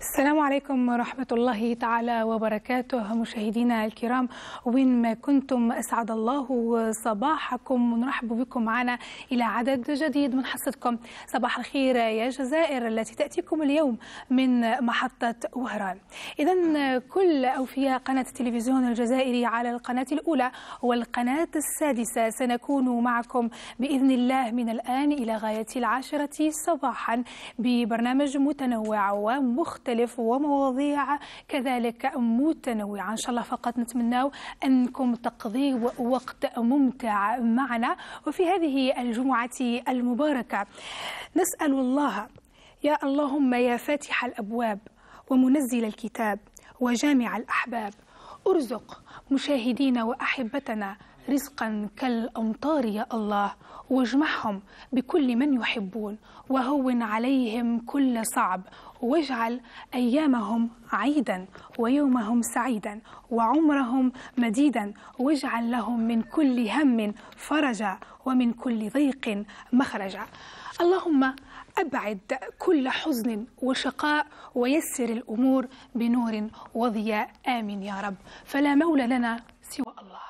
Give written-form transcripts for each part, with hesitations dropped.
السلام عليكم ورحمة الله تعالى وبركاته. مشاهدينا الكرام وين ما كنتم أسعد الله صباحكم ونرحب بكم معنا إلى عدد جديد من حصتكم صباح الخير يا جزائر التي تأتيكم اليوم من محطة وهران. إذن كل أوفياء قناة التلفزيون الجزائري على القناة الأولى والقناة السادسة سنكون معكم بإذن الله من الآن إلى غاية 10 صباحا ببرنامج متنوع ومختلف ومواضيع كذلك متنوعة. إن شاء الله فقط نتمنى أنكم تقضوا وقت ممتع معنا. وفي هذه الجمعة المباركة نسأل الله يا اللهم يا فاتح الأبواب ومنزل الكتاب وجامع الأحباب أرزق مشاهدينا وأحبتنا رزقا كالأمطار يا الله، واجمعهم بكل من يحبون وهون عليهم كل صعب، واجعل أيامهم عيدا ويومهم سعيدا وعمرهم مديدا، واجعل لهم من كل هم فرجا ومن كل ضيق مخرجا. اللهم أبعد كل حزن وشقاء ويسر الأمور بنور وضياء آمين يا رب، فلا مولى لنا سوى الله.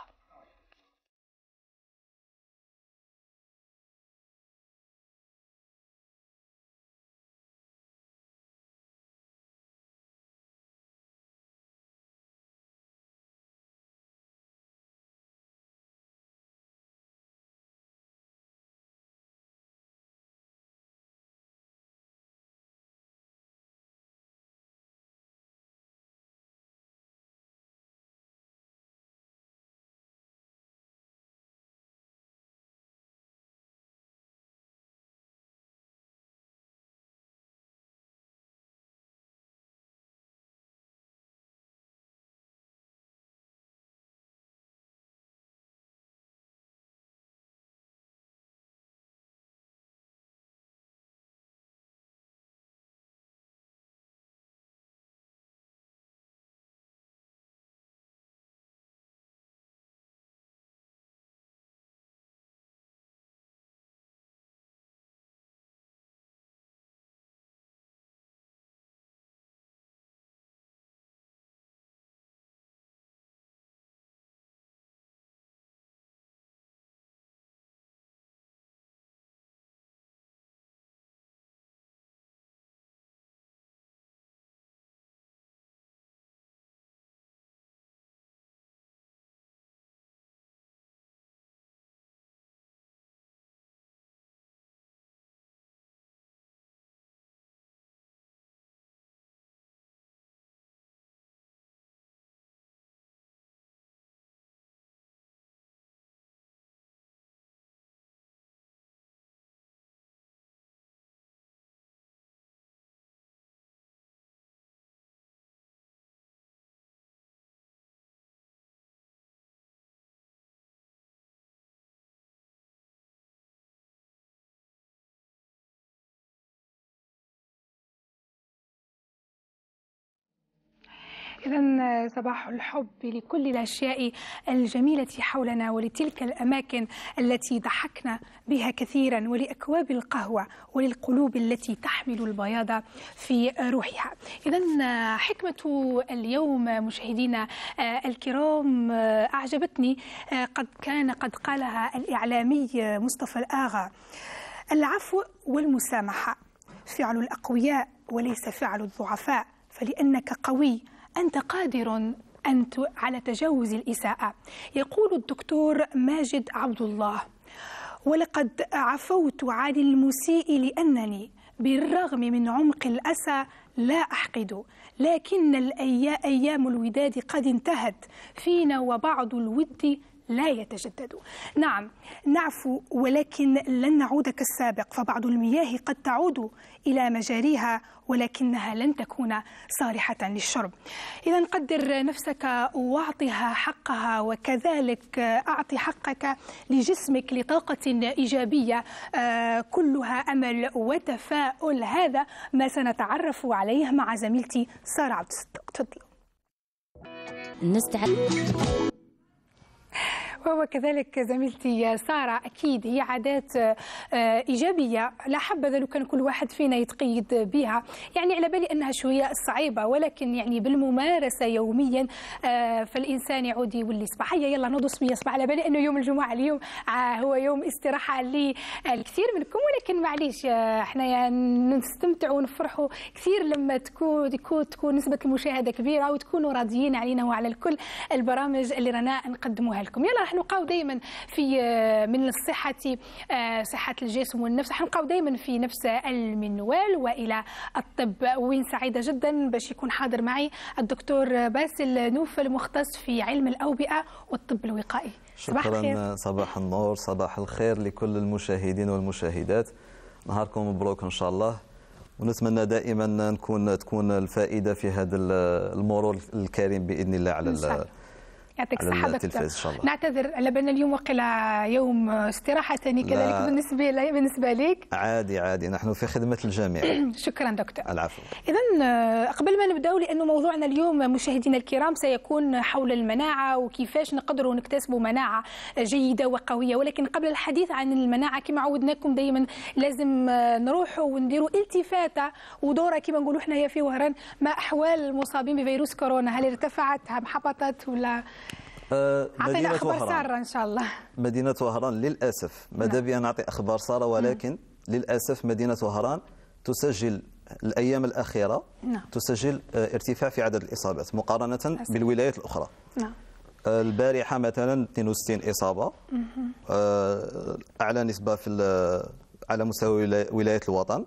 إذن صباح الحب لكل الأشياء الجميلة حولنا ولتلك الأماكن التي ضحكنا بها كثيرا ولأكواب القهوة وللقلوب التي تحمل البياض في روحها. إذن حكمة اليوم مشاهدينا الكرام أعجبتني، قد قالها الإعلامي مصطفى الآغا: العفو والمسامحة فعل الأقوياء وليس فعل الضعفاء، فلأنك قوي أنت قادر على تجاوز الإساءة. يقول الدكتور ماجد عبد الله: ولقد عفوت عن المسيء لأنني بالرغم من عمق الأسى لا أحقد، لكن أيام الوداد قد انتهت فينا وبعض الود لا يتجدد. نعم نعفو ولكن لن نعود كالسابق، فبعض المياه قد تعود إلى مجاريها ولكنها لن تكون صالحة للشرب. إذا قدر نفسك واعطها حقها، وكذلك أعطي حقك لجسمك لطاقة إيجابية كلها أمل وتفاؤل. هذا ما سنتعرف عليه مع زميلتي سارة عبد الصدق. تفضلوا. وهو كذلك زميلتي سارة. أكيد هي عادات إيجابية، لا حبذا لو كان كل واحد فينا يتقيد بها. يعني على بالي أنها شوية صعيبة، ولكن يعني بالممارسة يوميا فالإنسان يعود يولي صباح. هيا يلا نوضوا صبية صباح. على بالي أنه يوم الجمعة اليوم هو يوم استراحة للكثير منكم، ولكن معليش احنا يعني نستمتعوا ونفرحوا كثير لما تكون نسبة المشاهدة كبيرة وتكونوا راضيين علينا وعلى كل البرامج اللي رانا نقدموها لكم. يلا راح نبقاو دائما في من الصحة صحة الجسم والنفس، راح نبقاو دائما في نفس المنوال والى الطب. وين سعيدة جدا باش يكون حاضر معي الدكتور باسل نوفل، مختص في علم الأوبئة والطب الوقائي. صباح الخير. صباح النور، صباح الخير لكل المشاهدين والمشاهدات. نهاركم مبروك ان شاء الله، ونتمنى دائما تكون الفائده في هذا المرور الكريم باذن الله على يعطيك الصحة التلفاز ان شاء الله. نعتذر على بالنا اليوم وقيل يوم استراحة ثاني كذلك بالنسبة لك. عادي نحن في خدمة الجميع. شكرا دكتور. العفو. إذا قبل ما نبداو، لأنه موضوعنا اليوم مشاهدينا الكرام سيكون حول المناعة وكيفاش نقدروا نكتسبوا مناعة جيدة وقوية، ولكن قبل الحديث عن المناعة كما عودناكم دائما لازم نروحوا ونديروا التفاتة ودورة كما نقولوا احنا في وهران ما أحوال المصابين بفيروس كورونا. هل ارتفعت، هل حبطت، ولا عطينا أخبار سارة إن شاء الله. مدينة وهران للأسف ماذا بيا نعطي أخبار سارة، ولكن للأسف مدينة وهران تسجل الأيام الأخيرة تسجل ارتفاع في عدد الإصابات مقارنة بالولايات الأخرى. البارحة مثلا 62 إصابة، أعلى نسبة على مستوى ولايات الوطن.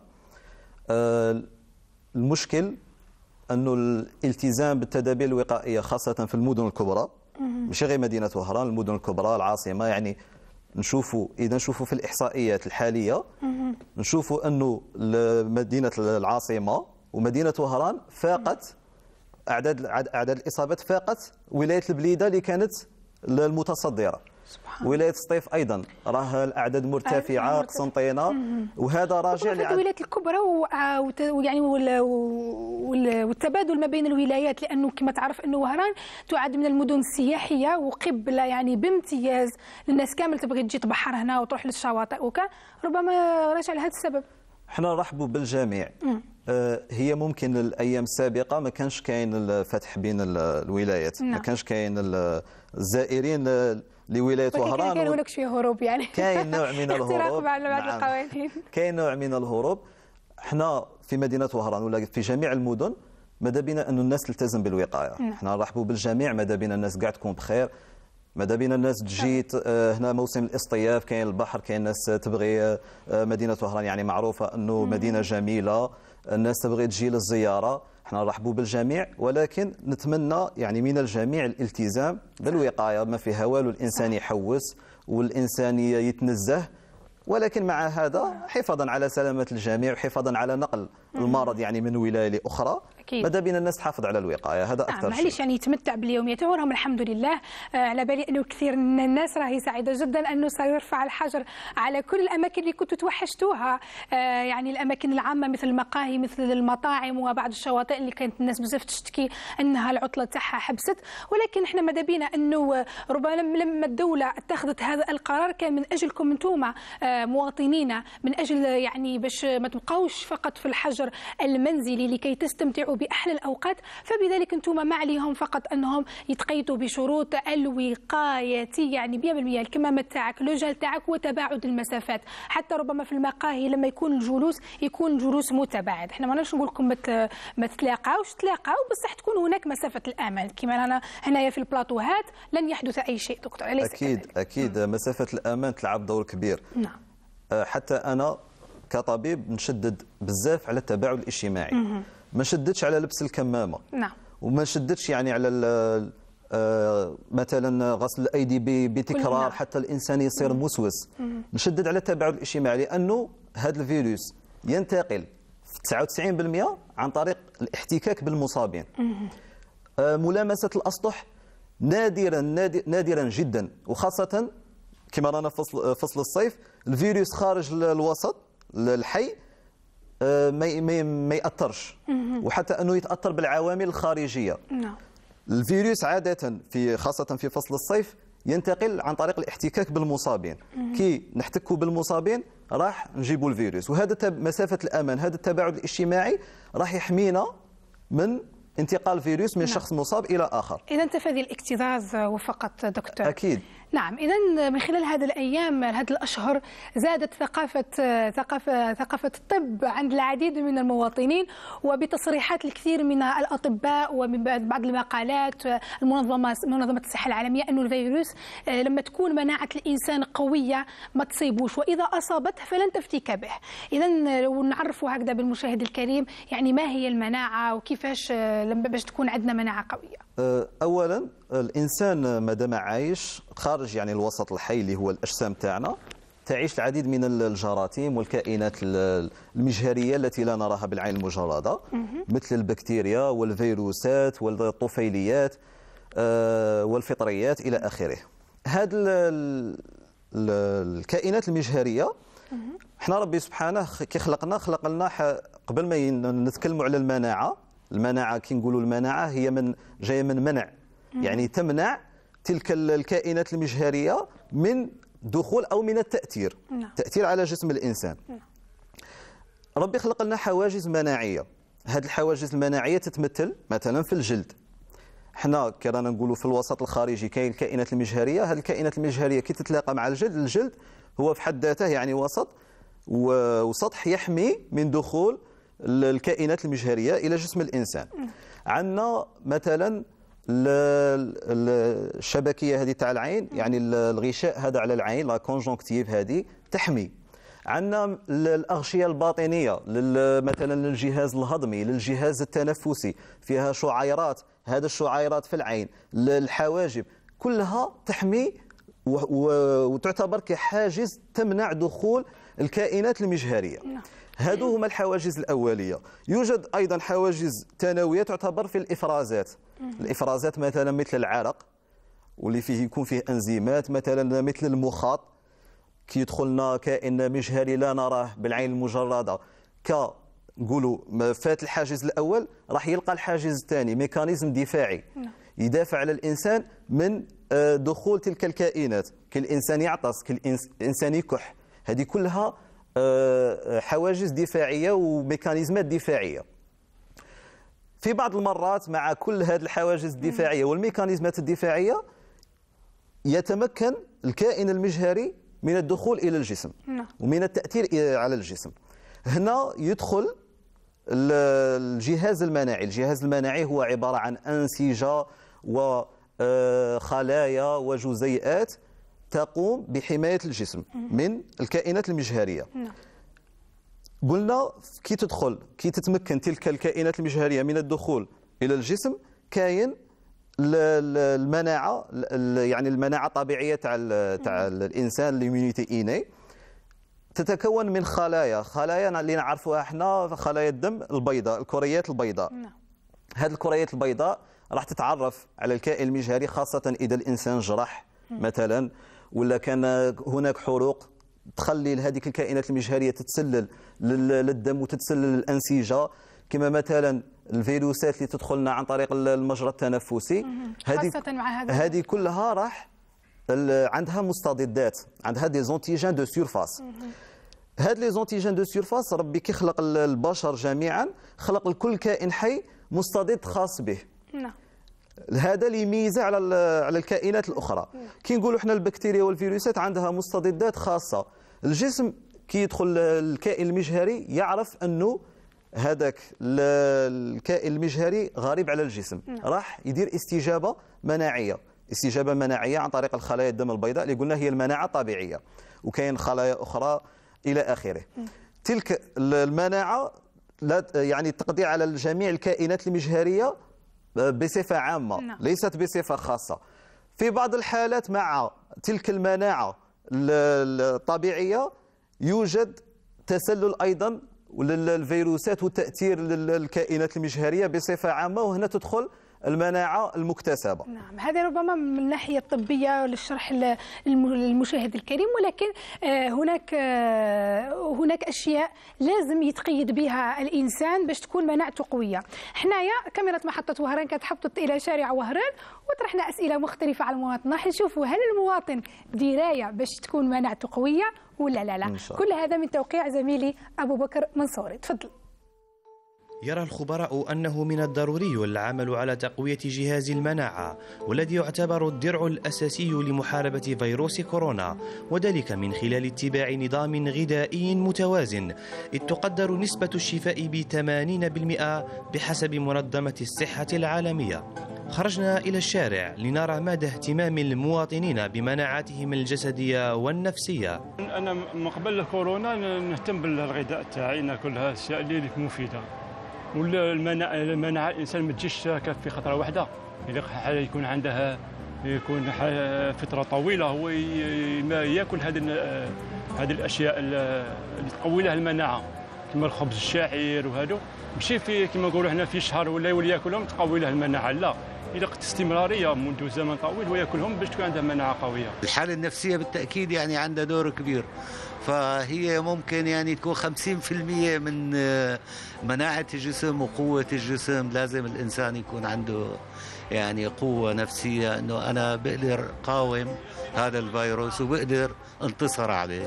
المشكل أنه الالتزام بالتدابير الوقائية خاصة في المدن الكبرى، مش غير مدينة وهران، المدن الكبرى العاصمة. يعني إذا نشوفوا في الإحصائيات الحالية نشوفوا أنه مدينة العاصمة ومدينة وهران فاقت أعداد الإصابات، فاقت ولاية البليدة اللي كانت المتصدرة. ولاية سطيف أيضا راه الأعداد مرتفعة، قسنطينة، وهذا راجع الولايات الكبرى ويعني والتبادل ما بين الولايات، لأنه كما تعرف أنه وهران تعد من المدن السياحية وقبلة يعني بامتياز للناس كامل تبغي تجي تبحر هنا وتروح للشواطئ وكا، ربما راجع لهذا السبب. احنا نرحبوا بالجميع. هي ممكن الايام السابقه ما كانش كاين الفتح بين الولايات، ما كانش كاين الزائرين لولايه وهران، كاين هناك شويه هروب، يعني كاين نوع من الهروب. القوانين كاين نوع من الهروب. احنا في مدينه وهران ولا في جميع المدن ماذا بينا انه الناس تلتزم بالوقايه. احنا نرحبوا بالجميع، ماذا بينا الناس كاع تكون بخير، ماذا بينا الناس تجي هنا موسم الاصطياف، كاين البحر، كاين الناس تبغي مدينه وهران يعني معروفه انه مدينه جميله، الناس تبغي تجي للزياره. احنا نرحبوا بالجميع، ولكن نتمنى يعني من الجميع الالتزام بالوقايه، ما فيها والو الانسان يحوس والانسان يتنزه، ولكن مع هذا حفاظا على سلامه الجميع وحفاظا على نقل المرض يعني من ولايه لاخرى. ماذا بينا الناس تحافظ على الوقايه، هذا اكثر شيء. معليش يعني يتمتع باليوميات وراهم الحمد لله. على بالي انه كثير من الناس راهي سعيده جدا انه سيرفع الحجر على كل الاماكن اللي كنتوا توحشتوها، يعني الاماكن العامه مثل المقاهي مثل المطاعم وبعض الشواطئ اللي كانت الناس بزاف تشتكي انها العطله تاعها حبست. ولكن احنا ماذا بينا انه ربما لما الدوله اتخذت هذا القرار كان من اجلكم انتم مواطنينا، من اجل يعني باش ما تبقاوش فقط في الحجر المنزلي لكي تستمتعوا باحلى الاوقات، فبذلك انتم ما عليهم فقط انهم يتقيدوا بشروط الوقايه يعني 100%، الكمامه تاعك، لو جل تاعك، وتباعد المسافات. حتى ربما في المقاهي لما يكون الجلوس يكون جلوس متباعد. احنا ما نقول لكم ما تلاقاوش، تلاقاو بصح تكون هناك مسافه الامان. كما انا هنايا في البلاطوهات لن يحدث اي شيء دكتور، أليس كذلك؟ اكيد مسافه الامان تلعب دور كبير. نعم. حتى انا كطبيب نشدد بزاف على التباعد الاجتماعي. ما شدتش على لبس الكمامه. نعم. وما شدتش يعني على مثلا غسل الايدي بتكرار حتى الانسان يصير موسوس. نشدد على التباعد الاجتماعي، لانه هذا الفيروس ينتقل في 99% عن طريق الاحتكاك بالمصابين. ملامسه الاسطح نادرا جدا، وخاصه كما رانا فصل الصيف الفيروس خارج الوسط الحي ما يأثرش، وحتى انه يتأثر بالعوامل الخارجيه. الفيروس عاده خاصه في فصل الصيف ينتقل عن طريق الاحتكاك بالمصابين. كي نحتكوا بالمصابين راح نجيبوا الفيروس، وهذا مسافة الأمان، هذا التباعد الاجتماعي راح يحمينا من انتقال فيروس من شخص مصاب إلى آخر. إذا تفادي الاكتظاظ وفقط دكتور. أكيد. نعم، إذا من خلال هذه الأيام هذه الأشهر زادت ثقافة الطب عند العديد من المواطنين، وبتصريحات الكثير من الأطباء ومن بعض المقالات منظمة الصحة العالمية أن الفيروس لما تكون مناعة الإنسان قوية ما تصيبوش، وإذا أصابته فلن تفتك به. إذا لو نعرفوا هكذا بالمشاهد الكريم يعني ما هي المناعة وكيفاش باش تكون عندنا مناعة قوية؟ أولا الإنسان مادام عايش خارج يعني الوسط الحي اللي هو الأجسام تاعنا، تعيش العديد من الجراثيم والكائنات المجهرية التي لا نراها بالعين المجردة، مثل البكتيريا والفيروسات والطفيليات والفطريات إلى آخره. هذه الكائنات المجهرية احنا ربي سبحانه كي خلق لنا قبل ما نتكلموا على المناعة كي نقولوا المناعة هي جاية من منع، يعني تمنع تلك الكائنات المجهرية من دخول أو من التأثير، تأثير على جسم الإنسان. ربي خلق لنا حواجز مناعية، هذه الحواجز المناعية تتمثل مثلا في الجلد. احنا كرانا نقولوا في الوسط الخارجي كاين الكائنات المجهرية، هذه الكائنات المجهرية كي تتلاقى مع الجلد هو في حد ذاته يعني وسط وسطح يحمي من دخول الكائنات المجهرية إلى جسم الإنسان. عندنا مثلا الشبكية هذه تاع العين، يعني الغشاء هذا على العين، لا كونجونكتيف هذه تحمي. عندنا الأغشية الباطنية مثلا للجهاز الهضمي، للجهاز التنفسي، فيها شعيرات، هذه الشعيرات في العين، الحواجب كلها تحمي وتعتبر كحاجز تمنع دخول الكائنات المجهرية. هذو هما الحواجز الأولية. يوجد أيضا حواجز ثانوية تعتبر في الإفرازات. الإفرازات مثلا مثل العرق واللي يكون فيه أنزيمات، مثلا مثل المخاط كي يدخلنا كائن مجهري لا نراه بالعين المجردة نقولوا فات الحاجز الأول راح يلقى الحاجز الثاني، ميكانيزم دفاعي يدافع على الإنسان من دخول تلك الكائنات. كالإنسان يعطس، كالإنسان يكح، هذه كلها حواجز دفاعية وميكانيزمات دفاعية. في بعض المرات مع كل هذه الحواجز الدفاعية والميكانيزمات الدفاعية يتمكن الكائن المجهري من الدخول إلى الجسم ومن التأثير على الجسم. هنا يدخل الجهاز المناعي. الجهاز المناعي هو عبارة عن أنسجة وخلايا وجزيئات تقوم بحماية الجسم من الكائنات المجهرية. قلنا كي تتمكن تلك الكائنات المجهرية من الدخول إلى الجسم كاين المناعة، يعني المناعة الطبيعية تاع الإنسان، الإيميونيتي إيني، تتكون من خلايا اللي نعرفوها احنا خلايا الدم البيضاء، الكريات البيضاء. هذه الكريات البيضاء راح تتعرف على الكائن المجهري، خاصة إذا الإنسان جرح مثلا ولا كان هناك حروق تخلي هذيك الكائنات المجهرية تتسلل للدم وتتسلل للأنسجة، كما مثلا الفيروسات اللي تدخلنا عن طريق المجرى التنفسي. هذه كلها راح عندها مستضدات، عندها دي زونتيجين دو سيرفاس. هاد لي زونتيجين دو سيرفاس ربي كي خلق البشر جميعا خلق لكل كائن حي مستضد خاص به. هذا اللي يميزه على الكائنات الاخرى. كي نقولوا احنا البكتيريا والفيروسات عندها مستضدات خاصه. الجسم كي يدخل الكائن المجهري يعرف انه هذاك الكائن المجهري غريب على الجسم، راح يدير استجابه مناعيه عن طريق الخلايا الدم البيضاء اللي قلنا هي المناعه الطبيعيه، وكاين خلايا اخرى الى اخره. تلك المناعه لا يعني تقضي على جميع الكائنات المجهريه بصفه عامه، ليست بصفه خاصه. في بعض الحالات مع تلك المناعه الطبيعيه يوجد تسلل ايضا للفيروسات وتاثير للكائنات المجهريه بصفه عامه، وهنا تدخل المناعه المكتسبه. نعم، هذا ربما من الناحيه الطبيه للشرح المشاهد الكريم، ولكن هناك اشياء لازم يتقيد بها الانسان باش تكون مناعته قويه. حنايا كاميرا محطه وهران كتحبط الى شارع وهران وطرحنا اسئله مختلفه على المواطن، راح نشوفوا هل المواطن درايه باش تكون مناعته قويه ولا لا. كل هذا من توقيع زميلي ابو بكر منصوري. تفضل. يرى الخبراء أنه من الضروري العمل على تقوية جهاز المناعة، والذي يعتبر الدرع الأساسي لمحاربة فيروس كورونا، وذلك من خلال اتباع نظام غذائي متوازن، إذ تقدر نسبة الشفاء ب80% بحسب منظمة الصحة العالمية. خرجنا إلى الشارع لنرى مدى اهتمام المواطنين بمناعتهم الجسدية والنفسية. أنا من قبل الكورونا نهتم بالغذاء تاعي، ناكل الأشياء اللي مفيدة. والمناعة الإنسان ما تجيش في خطرة واحدة، إذا يكون عندها فترة طويلة هو ياكل هذه الأشياء اللي تقوي له المناعة، كما الخبز الشعير وهذا، ماشي في كما نقولوا هنا في شهر ولا يولي ياكلهم تقوي له المناعة، لا، إذا استمرارية منذ زمن طويل وياكلهم باش تكون عندها مناعة قوية. الحالة النفسية بالتأكيد يعني عندها دور كبير، فهي ممكن يعني تكون 50% من مناعة الجسم وقوة الجسم. لازم الإنسان يكون عنده يعني قوة نفسية، أنه أنا بقدر قاوم هذا الفيروس وبقدر انتصر عليه.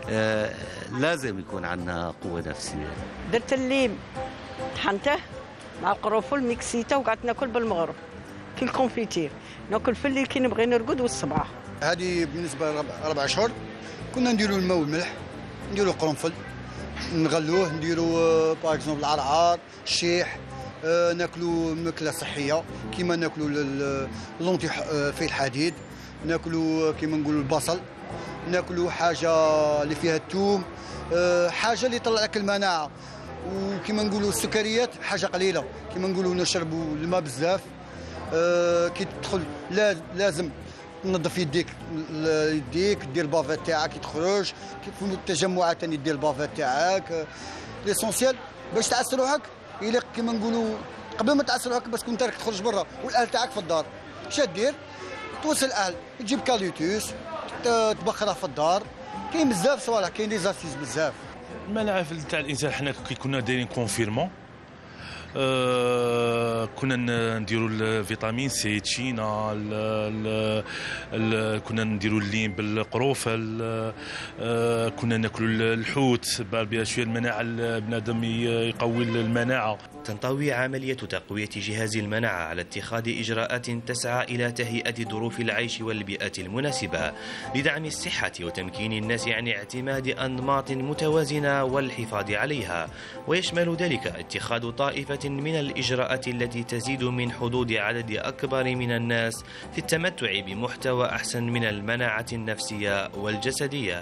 لازم يكون عندنا قوة نفسية. درت الليم طحنته مع القرنفل ميكسيته وقعدت ناكل بالمغرب كي الكونفيتير، ناكل في الليل كي نبغي نرقد والصباح. هذه بالنسبة 4 أشهر كنا نديروا الماء والملح، نديروا القرنفل نغلوه، نديروا باغ اكزومبل العرعار، الشيح، ناكلوا ماكله صحيه كيما ناكلوا اللونتي فيه الحديد، ناكلوا كيما نقولوا البصل، ناكلوا حاجه اللي فيها الثوم، حاجه اللي تطلع لك المناعه. وكيما نقولوا السكريات حاجه قليله، كيما نقولوا نشربوا الماء بزاف. كي تدخل لازم تنظف يديك دير البافيت تاعك كي تخرج، في التجمعات ثاني دير البافيت تاعك. ليسونسيال باش تعس روحك يليق كيما نقولوا قبل ما تعس روحك بس كنت راك تخرج برا والاهل تاعك في الدار. اش دير؟ توصل الاهل، تجيب كاليوتوس تبخرها في الدار. كاين بزاف صوالح، كاين لي زاسيس بزاف. المناعه تاع الانسان حنا كي كنا دايرين كونفيرمون، كنا نديروا الفيتامين سي تشينا، كنا نديروا الليم بالقروفل، كنا ناكلوا الحوت بها شويه المناعه، البنادم يقوي المناعه. تنطوي عملية تقوية جهاز المناعة على اتخاذ إجراءات تسعى إلى تهيئة ظروف العيش والبيئة المناسبة لدعم الصحة وتمكين الناس عن اعتماد أنماط متوازنة والحفاظ عليها، ويشمل ذلك اتخاذ طائفة من الإجراءات التي تزيد من حظوظ عدد أكبر من الناس في التمتع بمحتوى أحسن من المناعة النفسية والجسدية.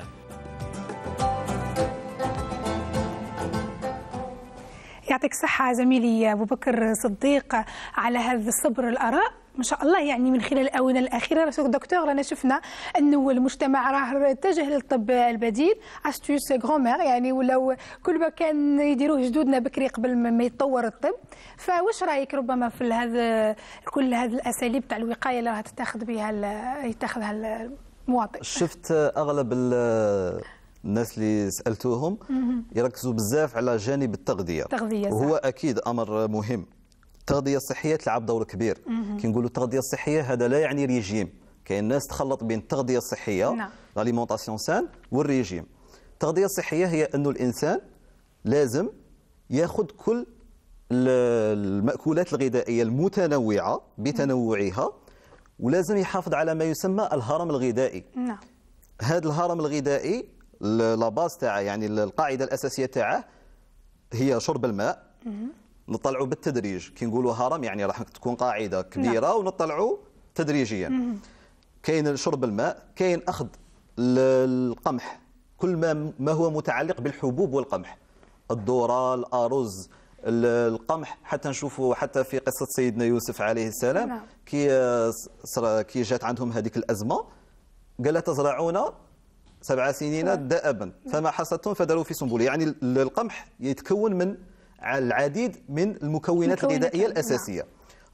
يعطيك الصحة زميلي أبو بكر صديق على هذا الصبر الآراء ما شاء الله. يعني من خلال الآونة الأخيرة دكتور رانا شفنا أنه المجتمع راه اتجه للطب البديل، أستيوس غرومير، يعني ولو كل ما كان يديروه جدودنا بكري قبل ما يتطور الطب. فواش رايك ربما في هذا كل هذه الأساليب تاع الوقاية اللي راح يتخذها المواطن؟ شفت أغلب الناس اللي سألتوهم يركزوا بزاف على جانب التغذية، وهو أكيد أمر مهم. التغذية الصحية تلعب دور كبير. كي نقولوا التغذية الصحية هذا لا يعني ريجيم، كاين الناس تخلط بين التغذية الصحية الاليمونطاسيون سان والريجيم. التغذية الصحية هي أنه الإنسان لازم يأخذ كل المأكولات الغذائية المتنوعة بتنوعها، ولازم يحافظ على ما يسمى الهرم الغذائي. هذا الهرم الغذائي لاباز تاعه، يعني القاعدة الأساسية تاعه هي شرب الماء. نطلعوا بالتدريج، كي نقولوا هرم يعني راح تكون قاعدة كبيرة ونطلعوا تدريجيا. كاين شرب الماء، كاين أخذ القمح، كل ما هو متعلق بالحبوب والقمح، الذرة، الأرز، القمح. حتى نشوفوا حتى في قصة سيدنا يوسف عليه السلام كي جات عندهم هذيك الأزمة قال تزرعون 7 سنين دأبا فما حصدتم فذروا في سنبله. يعني القمح يتكون من العديد من المكونات الغذائية الأساسية.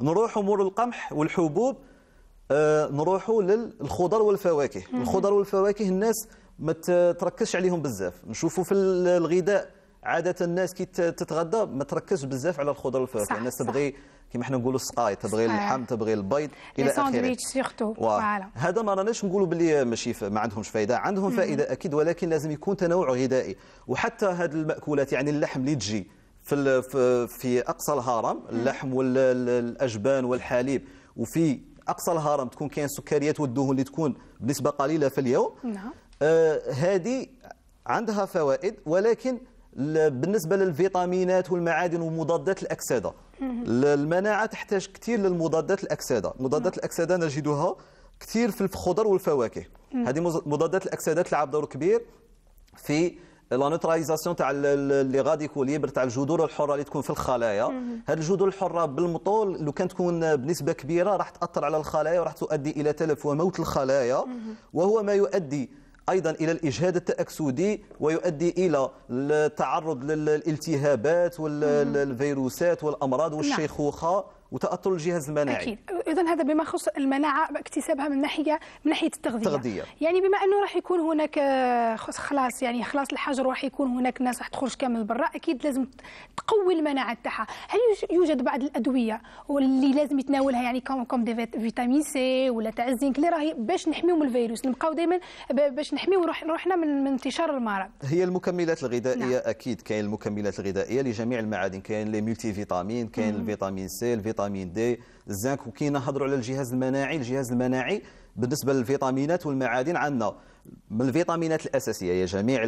نروحوا مور القمح والحبوب، نروحوا للخضر والفواكه. الخضر والفواكه الناس ما تركزش عليهم بزاف. نشوفوا في الغذاء عاده الناس كي تتغدى ما تركزش بزاف على الخضر والفواكه. الناس تبغي كما حنا نقولوا السقاي، تبغي اللحم، تبغي البيض الى اخره. ساندويتش سيرتو. هذا ما راناش نقولوا باللي ماشي ما عندهمش فائده، عندهم فائده اكيد، ولكن لازم يكون تنوع غذائي. وحتى هذه المأكولات يعني اللحم اللي تجي في اقصى الهرم، اللحم والاجبان والحليب، وفي اقصى الهرم تكون كاين السكريات والدهون اللي تكون بنسبه قليله في اليوم. نعم. هذه عندها فوائد، ولكن بالنسبه للفيتامينات والمعادن ومضادات الاكسده، المناعه تحتاج كثير للمضادات الاكسده. مضادات الاكسده نجدها كثير في الخضر والفواكه. هذه مضادات الاكسده تلعب دور كبير في لا نوتراليزاسيون تاع لي غاديكول ليبر تاع الجذور الحره اللي تكون في الخلايا. هذه الجذور الحره بالمطول لو كانت تكون بنسبه كبيره راح تاثر على الخلايا وراح تؤدي الى تلف وموت الخلايا، وهو ما يؤدي ايضا الى الاجهاد التاكسدي، ويؤدي الى التعرض للالتهابات والفيروسات والامراض والشيخوخه وتاثر الجهاز المناعي. اكيد. اذا هذا بما يخص المناعه اكتسابها من ناحيه التغذيه. يعني بما انه راح يكون هناك خلاص الحجر، راح يكون هناك ناس راح تخرج كامل برا، اكيد لازم تقوي المناعه تاعها. هل يوجد بعض الادويه واللي لازم يتناولها يعني كوم دي فيتامين سي ولا تاع الزنك اللي راهي باش نحميو من الفيروس، نبقاو دائما باش نحميو روحنا من انتشار المرض؟ هي المكملات الغذائيه. نعم. اكيد كاين المكملات الغذائيه لجميع المعادن، كاين لي مولتي فيتامين، كاين الفيتامين سي، الفيتامين دي، الزنك. وكي نهضروا على الجهاز المناعي بالنسبه للفيتامينات والمعادن، عندنا من الفيتامينات الاساسيه هي جميع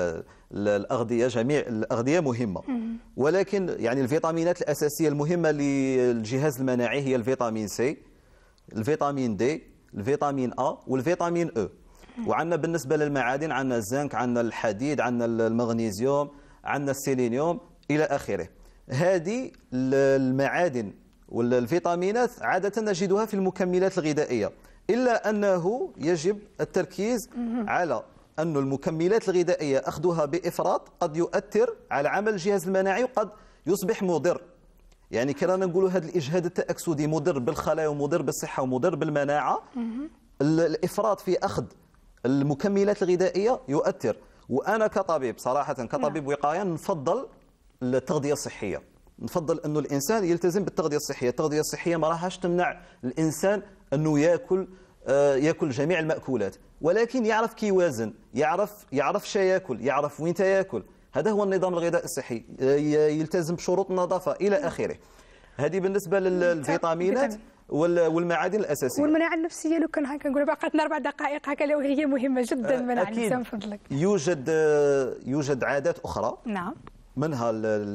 الاغذيه مهمه، ولكن يعني الفيتامينات الاساسيه المهمه للجهاز المناعي هي الفيتامين سي، الفيتامين دي، الفيتامين ا والفيتامين او. وعندنا بالنسبه للمعادن عندنا الزنك، عندنا الحديد، عندنا المغنيسيوم، عندنا السيلينيوم الى اخره. هذه المعادن والفيتامينات عادة نجدها في المكملات الغذائية، إلا أنه يجب التركيز على أن المكملات الغذائية أخذها بإفراط قد يؤثر على عمل الجهاز المناعي وقد يصبح مضر. يعني كنا نقولوا هذا الإجهاد التأكسدي مضر بالخلايا ومضر بالصحة ومضر بالمناعة. الإفراط في أخذ المكملات الغذائية يؤثر. وأنا كطبيب صراحة كطبيب وقاية نفضل التغذية الصحية، نفضل انه الانسان يلتزم بالتغذيه الصحيه. التغذيه الصحيه ما راحش تمنع الانسان انه ياكل جميع المأكولات، ولكن يعرف كي يوازن، يعرف شا ياكل، يعرف وين ياكل. هذا هو النظام الغذائي الصحي، يلتزم بشروط النظافه الى اخره. هذه بالنسبه للفيتامينات والمعادن الاساسيه. والمناعه النفسيه لو كان هكا نقول بقاتنا 4 دقائق هكا، لو هي مهمه جدا المناعه النفسيه من فضلك. يوجد عادات اخرى. نعم. منها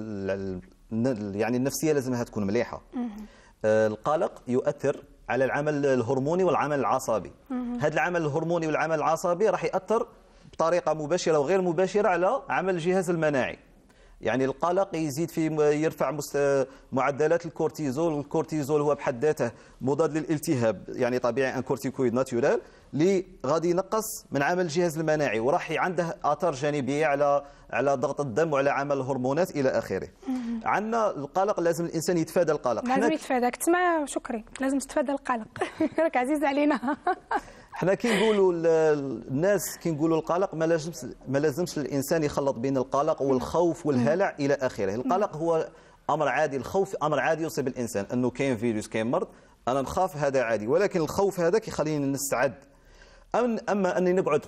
يعني النفسيه لازمها تكون مليحه. القلق يؤثر على العمل الهرموني والعمل العصبي. هذا العمل الهرموني والعمل العصبي راح يأثر بطريقه مباشره وغير مباشره على عمل الجهاز المناعي. يعني القلق يزيد يرفع معدلات الكورتيزول، والكورتيزول هو بحد ذاته مضاد للالتهاب، يعني طبيعي ان كورتيكويد ناتورال اللي غادي ينقص من عمل الجهاز المناعي وراح عنده اثار جانبيه على ضغط الدم وعلى عمل الهرمونات الى اخره. عندنا القلق، لازم الانسان يتفادى القلق. لازم يتفادى. تسمع شكري، لازم تتفادى القلق. راك عزيز علينا. حنا كي نقولوا الناس كي نقولوا القلق ما لازمش الانسان يخلط بين القلق والخوف والهلع الى اخره. القلق هو امر عادي، الخوف امر عادي يصيب الانسان، انه كاين فيروس كاين مرض انا نخاف، هذا عادي، ولكن الخوف هذا كيخليني نستعد. اما اني نقعد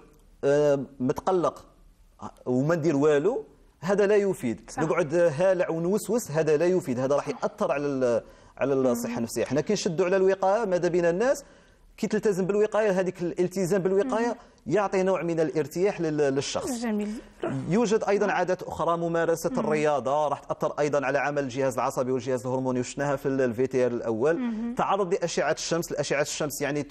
متقلق وما ندير والو، هذا لا يفيد. صح. نقعد هالع ونوسوس، هذا لا يفيد، هذا راح ياثر على الصحه النفسيه. حنا كي نشدوا على الوقايه، ماذا بينا الناس كي تلتزم بالوقايه، هذيك الالتزام بالوقايه يعطي نوع من الارتياح للشخص. جميل. يوجد ايضا عادات اخرى، ممارسه الرياضه راح تاثر ايضا على عمل الجهاز العصبي والجهاز الهرموني، وشفناها في الفيتير الاول. تعرض لاشعه الشمس، الاشعه الشمس يعني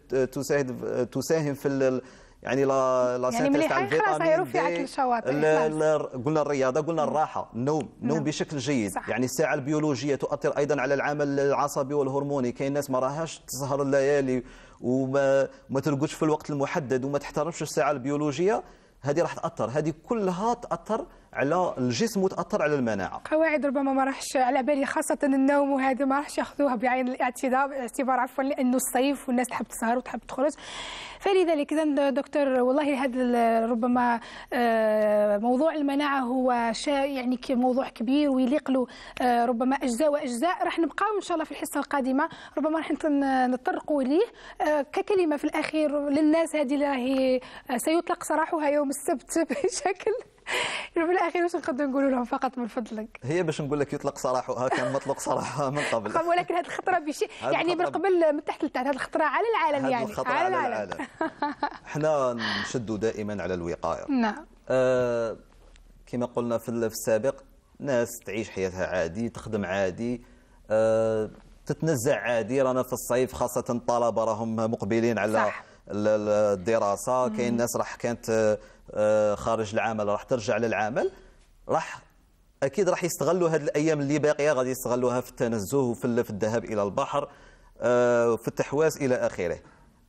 تساهم في يعني لا سينتيز تاع الفيتامين دي. قلنا الرياضه، قلنا الراحه، النوم بشكل جيد. صح. يعني الساعه البيولوجيه تؤثر ايضا على العمل العصبي والهرموني. كاين ناس ما راهاش تسهر الليالي وما ترقدش في الوقت المحدد وما تحترمش الساعه البيولوجيه، هذه راح تاثر، هذه كلها تاثر على الجسم وتاثر على المناعه. قواعد ربما ما راحش على بالي، خاصه النوم وهذا ما راحش ياخذوها بعين الاعتبار عفوا، لانه الصيف والناس تحب تسهر وتحب تخرج. فلذلك اذا دكتور والله هذا ربما موضوع المناعه هو يعني موضوع كبير ويليق له ربما اجزاء واجزاء. راح نبقاو ان شاء الله في الحصه القادمه ربما راح نتطرقوا ليه. ككلمه في الاخير للناس هذه اللي سيطلق سراحها يوم السبت بشكل في الاخير، واش نقدروا نقولوا لهم فقط من فضلك؟ هي باش نقول لك يطلق سراحها كان مطلق سراحها من قبل، ولكن هذه الخطره بشيء يعني من قبل من تحت لتحت، هذه الخطره على العالم يعني على العالم. احنا نشدوا دائما على الوقايه. نعم. كما قلنا في السابق، ناس تعيش حياتها عادي، تخدم عادي، تتنزع عادي. رانا في الصيف خاصه الطلبه راهم مقبلين على صح. الدراسه. كاين ناس راح كانت خارج العمل راح ترجع للعمل، اكيد راح يستغلوا هذه الايام اللي باقيه، غادي يستغلوها في التنزه وفي الذهاب الى البحر، في التحواس الى اخره.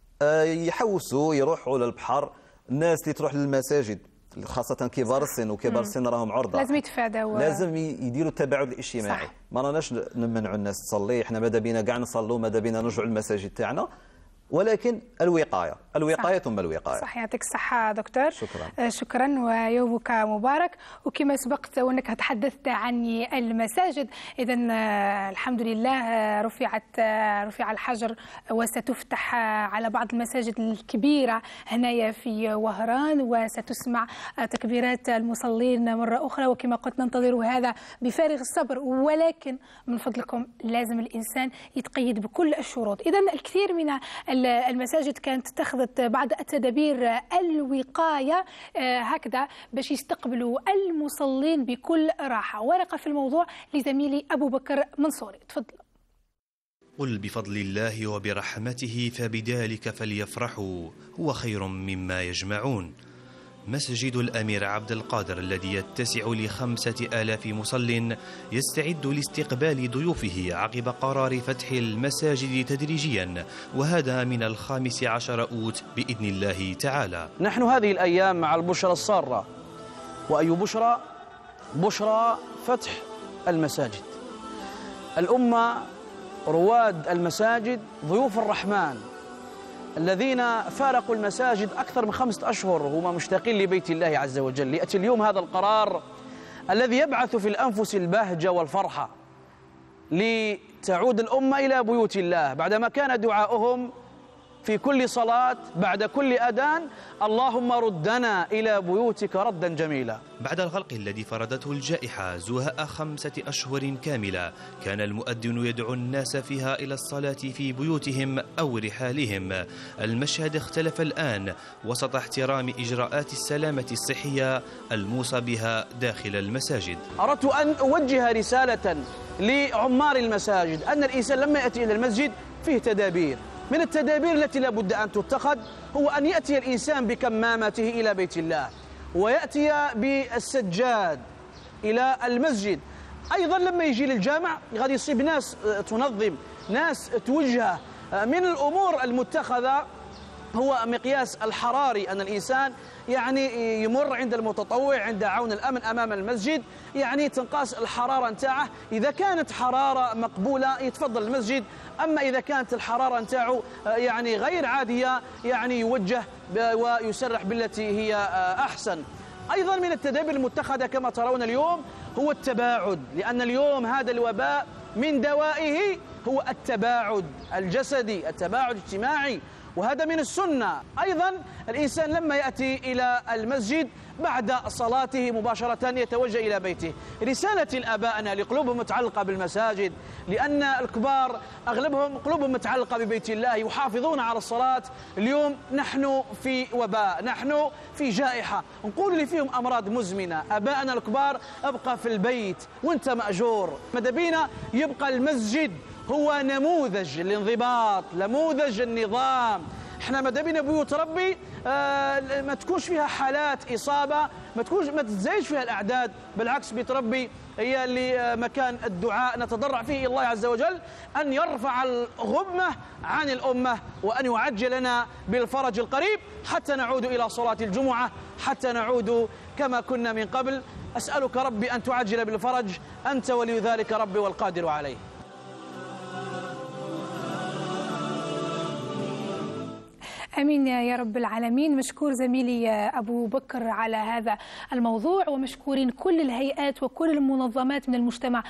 يحوسوا يروحوا للبحر. الناس اللي تروح للمساجد خاصه كبار السن، وكبار السن راهم عرضه، لازم يتفادوا، لازم يديروا التباعد الاجتماعي. صح. ما راناش نمنعوا الناس تصلي، احنا ماذا بينا كاع نصلوا، ماذا بينا نرجعوا للمساجد تاعنا، ولكن الوقاية ثم الوقاية. صح، يعطيك الصحة دكتور. شكرا. شكرا ويومك مبارك. وكما سبقت وأنك تحدثت عن المساجد، إذا الحمد لله رفع الحجر وستفتح على بعض المساجد الكبيرة هنايا في وهران، وستسمع تكبيرات المصلين مرة أخرى. وكما قلت ننتظر هذا بفارغ الصبر، ولكن من فضلكم لازم الإنسان يتقيد بكل الشروط. إذا الكثير من المساجد كانت اتخذت بعض التدابير الوقاية هكذا باش يستقبلوا المصلين بكل راحة. ورقة في الموضوع لزميلي أبو بكر منصوري، تفضل. قل بفضل الله وبرحمته فبذلك فليفرحوا هو خير مما يجمعون. مسجد الأمير عبد القادر الذي يتسع ل5,000 مصل يستعد لاستقبال ضيوفه عقب قرار فتح المساجد تدريجيا، وهذا من 15 أوت بإذن الله تعالى. نحن هذه الأيام مع البشرى السارة، وأي بشرى؟ بشرى فتح المساجد. الأمة، رواد المساجد، ضيوف الرحمن الذين فارقوا المساجد أكثر من 5 أشهر هم مشتاقين لبيت الله عز وجل. يأتي اليوم هذا القرار الذي يبعث في الأنفس البهجة والفرحة لتعود الأمة إلى بيوت الله، بعدما كان دعاؤهم في كل صلاة بعد كل أذان اللهم ردنا إلى بيوتك ردا جميلا. بعد الغلق الذي فرضته الجائحة زهاء 5 أشهر كاملة، كان المؤذن يدعو الناس فيها إلى الصلاة في بيوتهم أو رحالهم. المشهد اختلف الآن وسط احترام إجراءات السلامة الصحية الموصى بها داخل المساجد. أردت أن أوجه رسالة لعمار المساجد أن الإنسان لما يأتي إلى المسجد فيه تدابير. من التدابير التي لا بد أن تتخذ هو أن يأتي الإنسان بكمامته إلى بيت الله، ويأتي بالسجاد إلى المسجد. أيضا لما يجي للجامع غادي يصيب ناس تنظم، ناس توجه. من الأمور المتخذة هو مقياس الحراري، أن الإنسان يعني يمر عند المتطوع عند عون الأمن أمام المسجد، يعني تنقاس الحرارة نتاعه. إذا كانت حرارة مقبولة يتفضل المسجد، أما إذا كانت الحرارة نتاعه يعني غير عادية يعني يوجه ويسرح بالتي هي أحسن. أيضا من التدابير المتخذة كما ترون اليوم هو التباعد، لأن اليوم هذا الوباء من دوائه هو التباعد الجسدي، التباعد الاجتماعي، وهذا من السنة. أيضا الإنسان لما يأتي إلى المسجد بعد صلاته مباشرة يتوجه إلى بيته. رسالة لآبائنا لقلوبهم متعلقة بالمساجد، لأن الكبار أغلبهم قلوبهم متعلقة ببيت الله، يحافظون على الصلاة. اليوم نحن في وباء، نحن في جائحة، نقول اللي فيهم أمراض مزمنة. آبائنا الكبار أبقى في البيت وانت مأجور. ماذا بينا يبقى المسجد هو نموذج الانضباط، نموذج النظام. احنا ماذا بينا بيوت ربي ما تكونش فيها حالات إصابة، ما تزايدش فيها الأعداد، بالعكس بيت ربي هي اللي مكان الدعاء نتضرع فيه إلى الله عز وجل أن يرفع الغمة عن الأمة، وأن يعجل لنا بالفرج القريب حتى نعود إلى صلاة الجمعة، حتى نعود كما كنا من قبل. أسألك ربي أن تعجل بالفرج، أنت ولي ذلك ربي والقادر عليه. امين يا رب العالمين. مشكور زميلي ابو بكر على هذا الموضوع، ومشكورين كل الهيئات وكل المنظمات من المجتمع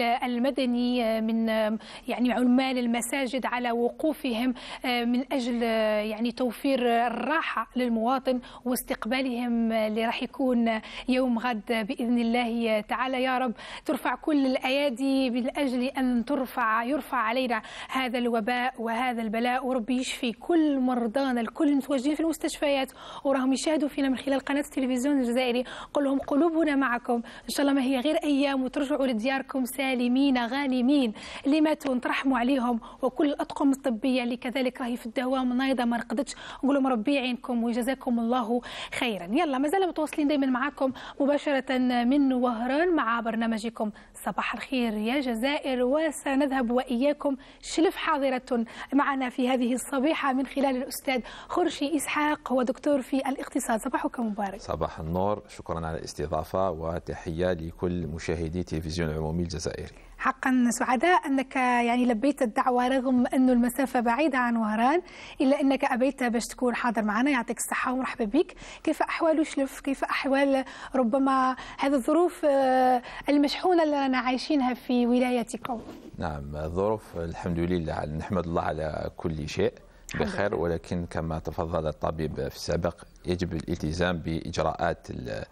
المدني، من يعني عمال المساجد على وقوفهم من اجل يعني توفير الراحه للمواطن واستقبالهم اللي راح يكون يوم غد باذن الله تعالى. يا رب ترفع كل الايادي من اجل ان يرفع علينا هذا الوباء وهذا البلاء، وربي يشفي كل مرضانا الكل المتواجدين في المستشفيات وراهم يشاهدوا فينا من خلال قناة التلفزيون الجزائري. قل لهم قلوبنا معكم، إن شاء الله ما هي غير أيام وترجعوا لدياركم سالمين غانمين. اللي ماتوا نترحموا عليهم، وكل الأطقم الطبية اللي كذلك راهي في الدوام نايضة ما رقدتش نقول لهم ربي يعينكم ويجزاكم الله خيرا. يلا مازال متواصلين دائما معكم مباشرة من وهران مع برنامجكم صباح الخير يا جزائر، وسنذهب وإياكم شلف حاضرة معنا في هذه الصبيحة من خلال الأستاذ خرشي إسحاق، هو دكتور في الاقتصاد. صباحك مبارك. صباح النور، شكرا على الاستضافة وتحية لكل مشاهدي تلفزيون العمومي الجزائري. حقا سعداء أنك يعني لبيت الدعوة رغم أن المسافة بعيدة عن وهران، إلا أنك أبيت باش تكون حاضر معنا. يعطيك الصحة ومرحبا بك. كيف أحوال شلف؟ كيف أحوال ربما هذه الظروف المشحونة اللي رانا عايشينها في ولايتكم؟ نعم، الظروف الحمد لله، نحمد الله على كل شيء بخير، ولكن كما تفضل الطبيب في السابق يجب الالتزام بإجراءات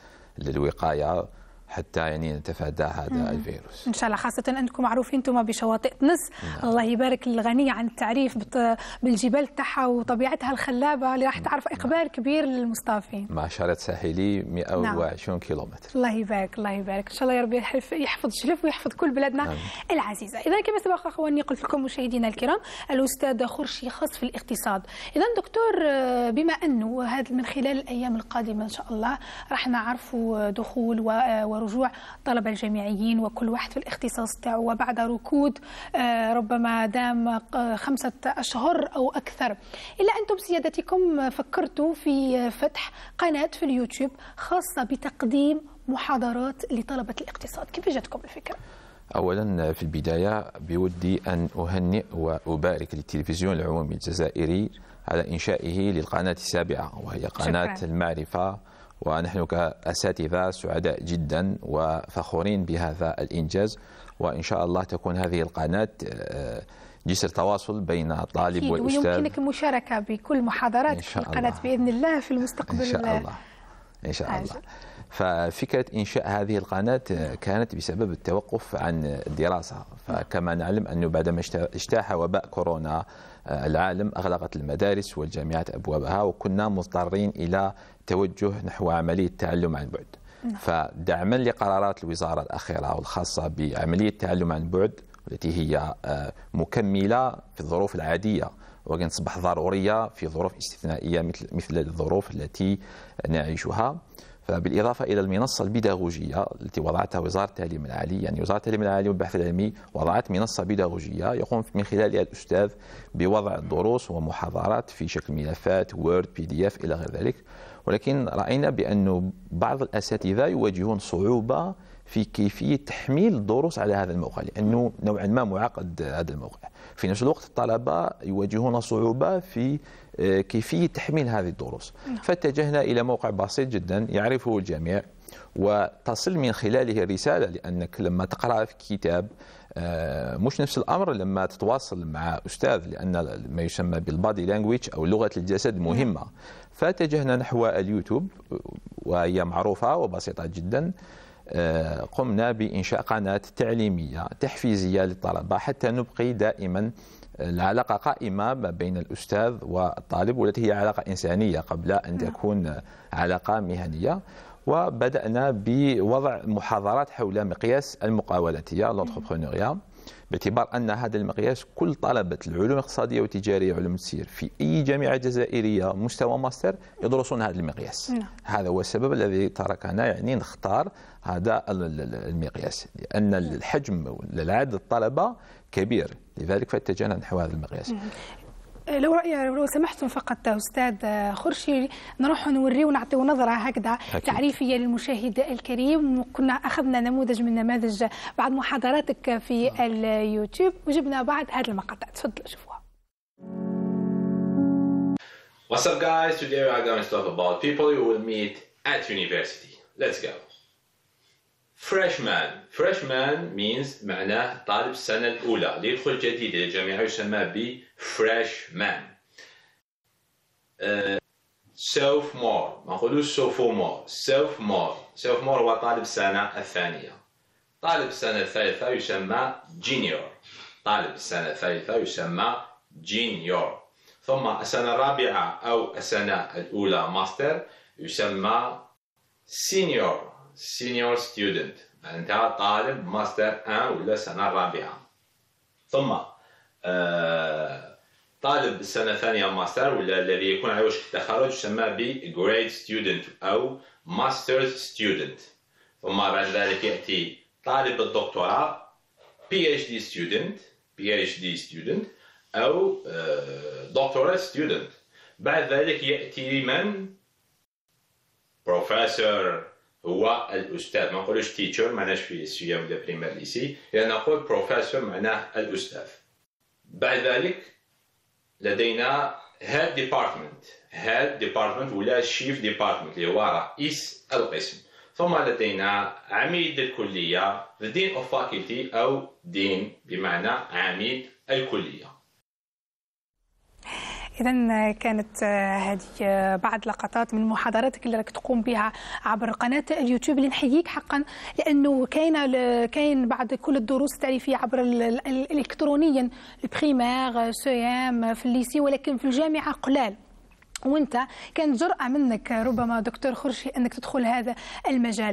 الوقاية حتى يعني نتفادى هذا الفيروس ان شاء الله، خاصه انكم معروفين انتم بشواطئ تنس. الله يبارك، الغنيه عن التعريف بالجبال تاعها وطبيعتها الخلابه اللي راح تعرف اقبال كبير للمصطافين. مع شارع ساحلي 120 كيلومتر. الله يبارك الله يبارك، ان شاء الله يا ربي يحفظ شلف ويحفظ كل بلادنا العزيزه. اذا كما سبق اخواني قلت لكم مشاهدينا الكرام الاستاذ خرشي خاص في الاقتصاد. اذا دكتور، بما انه هذا من خلال الايام القادمه ان شاء الله راح نعرفوا دخول ورجوع طلبة الجامعيين وكل واحد في الاختصاص تاعو، وبعد ركود ربما دام 5 أشهر أو أكثر، إلا أنتم سيادتكم فكرتوا في فتح قناة في اليوتيوب خاصة بتقديم محاضرات لطلبة الاقتصاد. كيف جاتكم الفكرة؟ أولا في البداية بودي أن أهنئ وأبارك للتلفزيون العمومي الجزائري على إنشائه للقناة السابعة، وهي قناة شكرا. المعرفة، ونحن كأساتذة سعداء جدا وفخورين بهذا الإنجاز، وإن شاء الله تكون هذه القناة جسر تواصل بين الطالب والأستاذ. ويمكنك المشاركة بكل محاضرات في القناة بإذن الله في المستقبل. إن شاء الله إن شاء الله. ففكرة إنشاء هذه القناة كانت بسبب التوقف عن الدراسة، فكما نعلم أنه بعدما اجتاح وباء كورونا العالم أغلقت المدارس والجامعات أبوابها، وكنا مضطرين إلى توجه نحو عملية التعلم عن بعد. فدعما لقرارات الوزارة الأخيرة والخاصة بعملية التعلم عن بعد، التي هي مكملة في الظروف العادية ولكن تصبح ضرورية في ظروف استثنائية مثل الظروف التي نعيشها، فبالإضافة إلى المنصة البيداغوجية التي وضعتها وزارة التعليم العالي، يعني وزارة التعليم العالي والبحث العلمي وضعت منصة بيداغوجية يقوم من خلالها الأستاذ بوضع الدروس ومحاضرات في شكل ملفات وورد PDF إلى غير ذلك. ولكن رأينا بأن بعض الأساتذة يواجهون صعوبة في كيفية تحميل الدروس على هذا الموقع، لأنه نوعا ما معقد هذا الموقع. في نفس الوقت الطلبة يواجهون صعوبة في كيفية تحميل هذه الدروس، فاتجهنا إلى موقع بسيط جدا يعرفه الجميع وتصل من خلاله الرسالة، لأنك لما تقرأ في كتاب مش نفس الأمر لما تتواصل مع أستاذ، لأن ما يسمى بالبادي لانجويج أو لغة الجسد مهمة. فاتجهنا نحو اليوتيوب وهي معروفة وبسيطة جدا. قمنا بإنشاء قناة تعليمية تحفيزية للطلبة حتى نبقي دائما العلاقة قائمة ما بين الأستاذ والطالب، والتي هي علاقة إنسانية قبل أن تكون علاقة مهنية. وبدأنا بوضع محاضرات حول مقياس المقاولاتية لونتربرونيا، باعتبار أن هذا المقياس كل طلبة العلوم الاقتصادية والتجارية وعلوم التسيير في أي جامعة جزائرية مستوى ماستر يدرسون هذا المقياس. هذا هو السبب الذي تركنا يعني نختار هذا المقياس، لأن الحجم لعدد الطلبة كبير، لذلك فاتجهنا نحو هذا المقياس. لو سمحتم فقط أستاذ خرشي نروح نوري ونعطي نظرة هكذا تعريفية للمشاهد الكريم. كنا أخذنا نموذج من نماذج بعض محاضراتك في اليوتيوب وجبنا بعض هذه المقاطع، تفضلوا شوفوها. What's up guys? Today we are going to talk about people you will meet at university. Let's go. Freshman means معناه طالب السنة الأولى اللي يدخل جديد إلى الجامعة يسمى ب freshman. Sophomore ما نقولوش sophomore هو طالب السنة الثانية. طالب السنة الثالثة يسمى junior. ثم السنة الرابعة أو السنة الأولى ماستر يسمى senior student، معناتها طالب ماستر 1 ولا السنة الرابعة. ثم طالب السنة الثانية ماستر ولا الذي يكون على وشك التخرج يسمى ب grade student أو master's student. ثم بعد ذلك يأتي طالب الدكتوراه PhD student أو doctorate student. بعد ذلك يأتي من professor هو الأستاذ، ما نقولوش teacher معناش في السيام ولا بريمير ليسي، يعني نقول professor معناه الأستاذ. بعد ذلك لدينا head department ولا chief department اللي هو رئيس القسم. ثم لدينا عميد الكلية the dean of faculty أو dean بمعنى عميد الكلية. إذا كانت هذه بعض لقطات من محاضراتك اللي راك تقوم بها عبر قناة اليوتيوب، اللي نحييك حقا لأنه كاين بعد كل الدروس التعريفية عبر الإلكترونيا البريمير سيام في الليسي، ولكن في الجامعة قلال. وانت كانت جرأة منك ربما دكتور خرشي انك تدخل هذا المجال.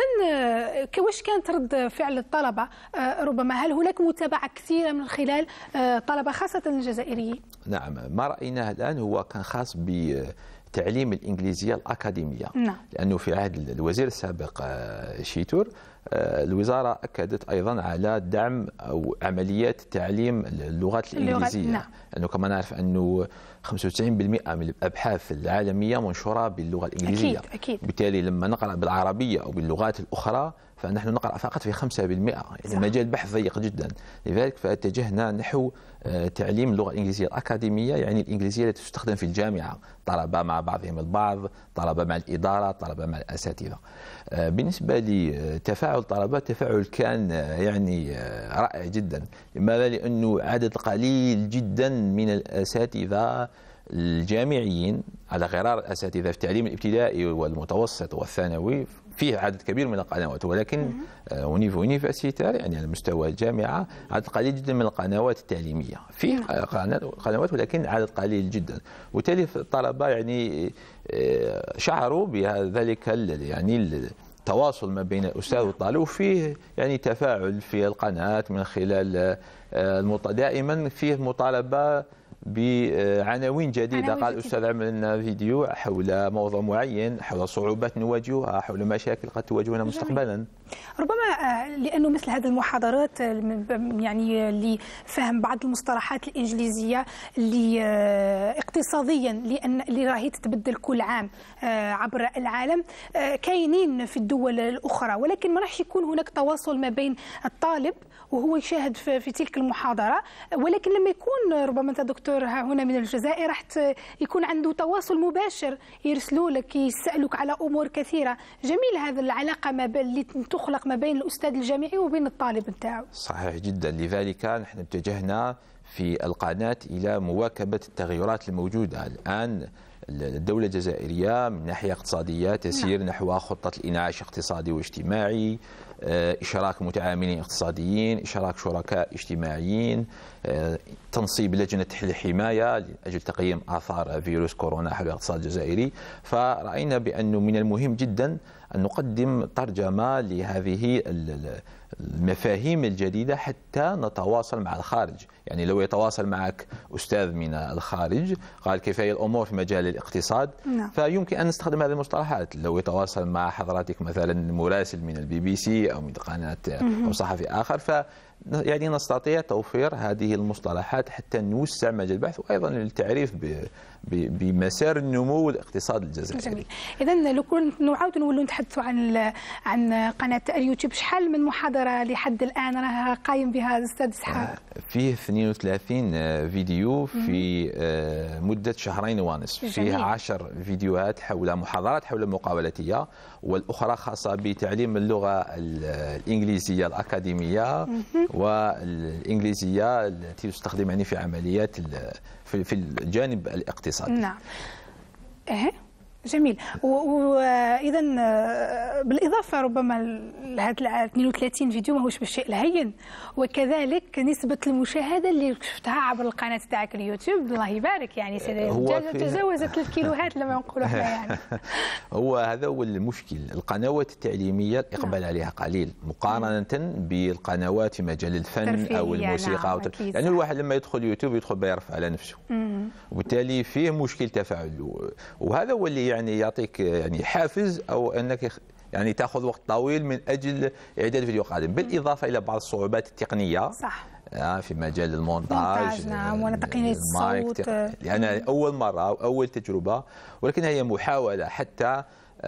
اذا كيفاش كانت رد فعل الطلبة؟ ربما هل هناك متابعة كثيرة من خلال طلبة خاصة الجزائريين؟ نعم، ما رأيناه الآن هو كان خاص بتعليم الإنجليزية الأكاديمية. نعم. لأنه في عهد الوزير السابق شيتور الوزارة أكدت أيضا على دعم أو عمليات تعليم اللغات الإنجليزية. نعم. لأنه كما نعرف أنه 95% من الأبحاث العالمية منشورة باللغة الإنجليزية. أكيد. بالتالي لما نقرأ بالعربية أو باللغات الأخرى فنحن نقرأ فقط في 5%، يعني مجال البحث ضيق جدا. لذلك فاتجهنا نحو تعليم اللغة الإنجليزية الأكاديمية، يعني الإنجليزية التي تستخدم في الجامعة، طلبة مع بعضهم البعض، طلبة مع الإدارة، طلبة مع الأساتذة. بالنسبة لتفاعل الطلبة، تفاعل كان يعني رائع جدا. لماذا؟ لأنه عدد قليل جدا من الأساتذة الجامعيين على غرار الأساتذة في التعليم الابتدائي والمتوسط والثانوي، فيه عدد كبير من القنوات، ولكن يونيفرسيتار يعني على مستوى الجامعة عدد قليل جدا من القنوات التعليمية. فيه قنوات ولكن عدد قليل جدا، وبالتالي الطلبة يعني شعروا بذلك يعني التواصل ما بين الأستاذ والطالب، وفيه يعني تفاعل في القناة من خلال دائما فيه مطالبة بعناوين جديدة. قال الأستاذ عمل لنا فيديو حول موضوع معين، حول صعوبات نواجهها، حول مشاكل قد تواجهنا مستقبلا. ربما لأنه مثل هذه المحاضرات يعني لفهم بعض المصطلحات الإنجليزية اللي اقتصاديا اللي راهي تتبدل كل عام عبر العالم، كاينين في الدول الأخرى، ولكن ما راح يكون هناك تواصل ما بين الطالب وهو يشاهد في تلك المحاضرة. ولكن لما يكون ربما أنت دكتور هنا من الجزائر راح يكون عنده تواصل مباشر، يرسلوا لك، يسألوك على أمور كثيرة. جميل هذا العلاقة اللي تخلق ما بين الأستاذ الجامعي وبين الطالب نتاعو. صحيح جدا. لذلك نحن اتجهنا في القناة إلى مواكبة التغيرات الموجودة الآن. الدولة الجزائرية من ناحية اقتصادية تسير نحو خطة الإنعاش الاقتصادي والاجتماعي، إشراك متعاملين اقتصاديين، إشراك شركاء اجتماعيين، تنصيب لجنة الحماية لأجل تقييم آثار فيروس كورونا حول الاقتصاد الجزائري. فرأينا بأنه من المهم جدا أن نقدم ترجمة لهذه المفاهيم الجديدة حتى نتواصل مع الخارج. يعني لو يتواصل معك أستاذ من الخارج قال كيف هي الأمور في مجال الاقتصاد، فيمكن أن نستخدم هذه المصطلحات. لو يتواصل مع حضرتك مثلا مراسل من الBBC أو من قناة أو صحفي آخر، يعني نستطيع توفير هذه المصطلحات حتى نوسع مجال البحث وأيضا للتعريف بمسار النمو الاقتصاد الجزائري. جميل. إذا لو كنت نعاود نولوا نتحدثوا عن قناة اليوتيوب، شحال من محاضرة لحد الآن راه قايم بها الأستاذ إسحاق؟ فيه 32 فيديو في مدة 2.5 شهر. فيه 10 فيديوهات حول محاضرات حول المقاولاتية، والأخرى خاصة بتعليم اللغة الإنجليزية الأكاديمية والإنجليزية التي تستخدم يعني في عمليات في الجانب الاقتصادي. نعم. جميل. واذا بالاضافه ربما لهذه 32 فيديو ماهوش بالشيء الهين، وكذلك نسبه المشاهده اللي شفتها عبر القناه تاعك اليوتيوب الله يبارك، يعني تجاوزت 3 كيلوهات لما نقولوا احنا يعني. هذا هو المشكل، القنوات التعليميه الاقبال عليها قليل مقارنه بالقنوات في مجال الفن او الموسيقى. نعم. يعني الواحد لما يدخل يوتيوب يدخل بيرفع على نفسه، وبالتالي فيه مشكل تفاعل، وهذا هو اللي يعني يعطيك يعني حافز او انك يعني تاخذ وقت طويل من اجل اعداد فيديو قادم، بالاضافه الى بعض الصعوبات التقنيه. صح. في مجال المونتاج. نعم، وتقنيه الصوت. يعني اول مره او اول تجربه، ولكن هي محاوله حتى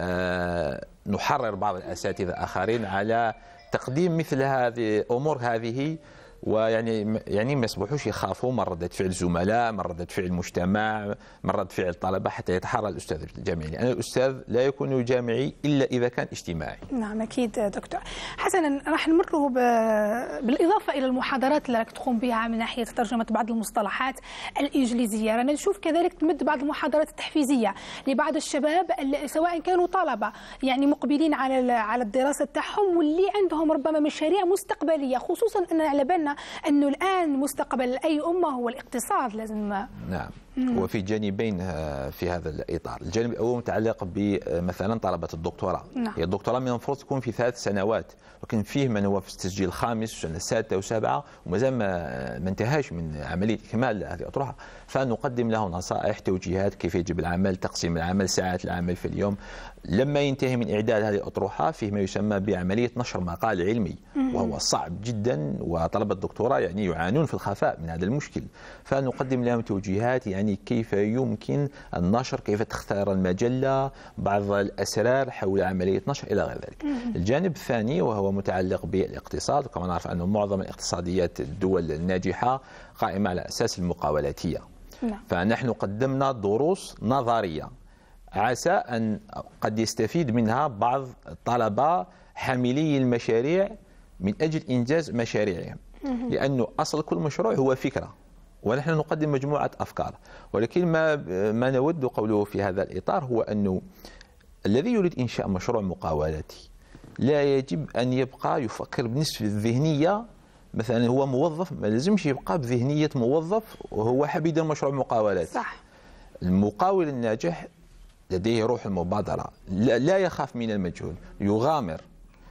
نحرر بعض الاساتذه اخرين على تقديم مثل هذه الامور هذه، ويعني ما يصبحوش يخافوا من ردة فعل الزملاء، من ردة فعل المجتمع، من ردة فعل الطلبة، حتى يتحرى الأستاذ الجامعي، لأن الأستاذ لا يكون جامعي إلا إذا كان اجتماعي. نعم أكيد دكتور. حسنا، راح نمر بالإضافة إلى المحاضرات اللي راك تقوم بها من ناحية ترجمة بعض المصطلحات الإنجليزية، رانا نشوف كذلك تمد بعض المحاضرات التحفيزية لبعض الشباب سواء كانوا طلبة يعني مقبلين على الدراسة تاعهم، واللي عندهم ربما مشاريع مستقبلية، خصوصا أن على بالنا أنه الآن مستقبل أي أمة هو الاقتصاد. لازم نعم. وفي جانبين في هذا الإطار. الجانب الأول متعلق بمثلا طلبة الدكتوراه. نعم. هي الدكتوراه من المفروض تكون في 3 سنوات، ولكن فيه من هو في التسجيل الخامس والسنة السادسة و7 ومازال ما انتهاش من عملية إكمال هذه الأطروحة، فنقدم له نصائح، توجيهات، كيف يجب العمل، تقسيم العمل، ساعات العمل في اليوم. لما ينتهي من إعداد هذه الأطروحة فيه ما يسمى بعملية نشر مقال علمي، وهو صعب جدا، وطلبة الدكتوراه يعني يعانون في الخفاء من هذا المشكل، فنقدم لهم توجيهات يعني كيف يمكن النشر، كيف تختار المجلة، بعض الأسرار حول عملية نشر إلى غير ذلك. الجانب الثاني وهو متعلق بالاقتصاد، وكما نعرف أن معظم الاقتصاديات الدول الناجحة قائمة على أساس المقاولاتية. فنحن قدمنا دروس نظرية عسى أن قد يستفيد منها بعض الطلبة حاملي المشاريع من أجل إنجاز مشاريعهم، لأنه أصل كل مشروع هو فكرة، ونحن نقدم مجموعة أفكار، ولكن ما نود قوله في هذا الإطار هو أنه الذي يريد إنشاء مشروع مقاولاتي لا يجب أن يبقى يفكر بنفس الذهنية. مثلا هو موظف، ما لازمش يبقى بذهنية موظف وهو حاب يدير مشروع مقاولاتي. صح. المقاول الناجح لديه روح المبادرة، لا يخاف من المجهول، يغامر،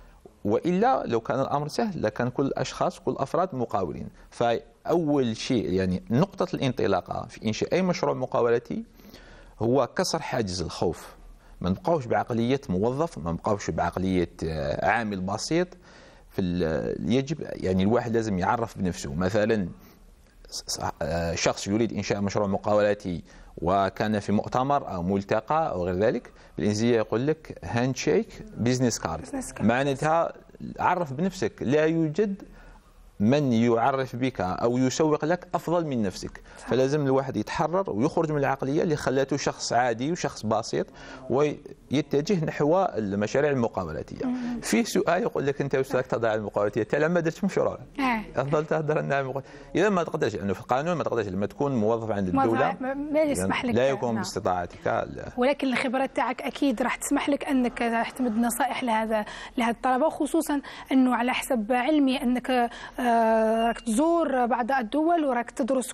وإلا لو كان الأمر سهل لكان كل الأشخاص كل الأفراد مقاولين. فأول شيء يعني نقطة الانطلاقة في إنشاء أي مشروع مقاولاتي هو كسر حاجز الخوف. ما نبقاوش بعقلية موظف، ما نبقاوش بعقلية عامل بسيط. يجب يعني الواحد لازم يعرف بنفسه. مثلا شخص يريد إنشاء مشروع مقاولاتي وكان في مؤتمر أو ملتقى أو غير ذلك، بالإنجليزية يقول لك هاند شيك بيزنس كارد، معناتها عرف بنفسك. لا يوجد من يعرف بك أو يسوق لك أفضل من نفسك. فلازم الواحد يتحرر ويخرج من العقلية اللي خلاته شخص عادي وشخص بسيط ويتجه نحو المشاريع المقاولاتية. فيه سؤال يقول لك أنت أستاذ تضع المقاولاتية، أنت لما درت مشروع أفضل تهدر أنها المقاولاتية. إذا ما تقدرش، لأنه في القانون ما تقدرش لما تكون موظف عند الدولة ما يسمح لك، لا يكون باستطاعتك. لا. ولكن الخبرات تاعك أكيد راح تسمح لك أنك راح تمد نصائح لهذا الطلبة، وخصوصا أنه على حسب علمي أنك راك تزور بعض الدول وراك تدرس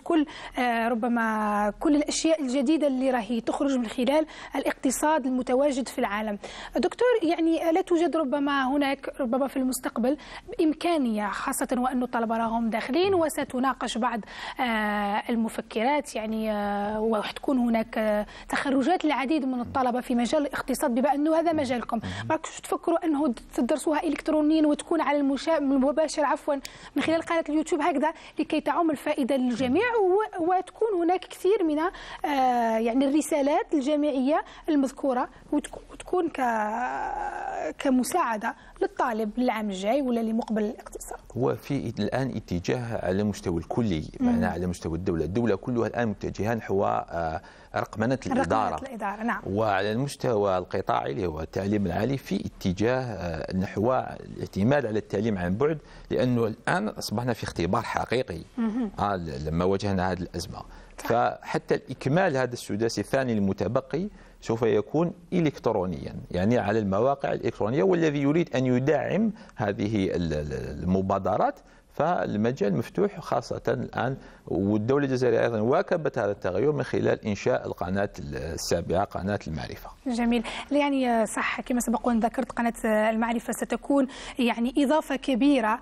ربما كل الأشياء الجديدة اللي راهي تخرج من خلال الاقتصاد المتواجد في العالم. دكتور، يعني لا توجد ربما ربما هناك ربما في المستقبل إمكانية، خاصة وأن الطلبة راهم داخلين وستناقش بعض المفكرات يعني وتكون هناك تخرجات العديد من الطلبة في مجال الاقتصاد، بما أنه هذا مجالكم. راكش تفكروا أنه تدرسوها إلكترونيا وتكون على المباشر من خلال قناة اليوتيوب هكذا لكي تعم الفائدة للجميع، وتكون هناك كثير من يعني الرسالات الجامعية المذكورة وتكون كمساعدة للطالب للعام الجاي ولا لمقبل الاقتصاد؟ هو في الآن اتجاه على مستوى الكلي، معناها على مستوى الدولة كلها الآن متجهة نحو رقمنة الإدارة. نعم. وعلى المستوى القطاعي اللي هو التعليم العالي في اتجاه نحو الاعتماد على التعليم عن بعد، لأنه الآن أصبحنا في اختبار حقيقي لما واجهنا هذه الأزمة. فحتى الإكمال هذا السداسي الثاني المتبقي سوف يكون إلكترونيا، يعني على المواقع الإلكترونية، والذي يريد أن يدعم هذه المبادرات فالمجال مفتوح، خاصة الآن والدولة الجزائرية أيضا واكبت هذا التغير من خلال إنشاء القناة السابعة، قناة المعرفة. جميل. يعني صح كما سبق وأن ذكرت، قناة المعرفة ستكون يعني إضافة كبيرة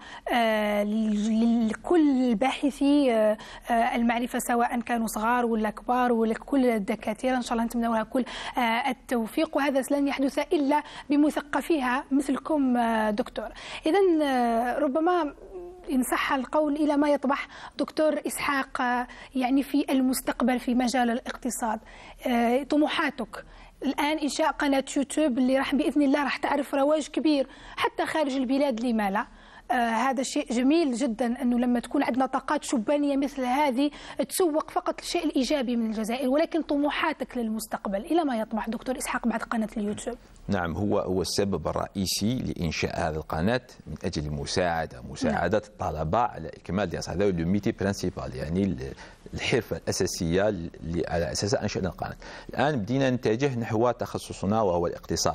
لكل باحثي المعرفة، سواء كانوا صغار ولا كبار ولا كل الدكاترة. إن شاء الله نتمنى لها كل التوفيق، وهذا لن يحدث إلا بمثقفيها مثلكم دكتور. إذن ربما إن صح القول إلى ما يطمح دكتور إسحاق يعني في المستقبل في مجال الاقتصاد، طموحاتك الآن إنشاء قناة يوتيوب اللي راح بإذن الله راح تعرف رواج كبير حتى خارج البلاد، لما لا؟ هذا شيء جميل جدا أنه لما تكون عندنا طاقات شبانية مثل هذه تسوق فقط الشيء الإيجابي من الجزائر. ولكن طموحاتك للمستقبل إلى ما يطمح دكتور إسحاق بعد قناة اليوتيوب؟ نعم، هو السبب الرئيسي لإنشاء هذه القناة من أجل مساعدة الطلبة على إكمال دراسة. هذا هو الميتي برينسيبال، يعني الحرفة الأساسية اللي على أساسها أنشأنا القناة. الآن بدينا نتجه نحو تخصصنا وهو الاقتصاد،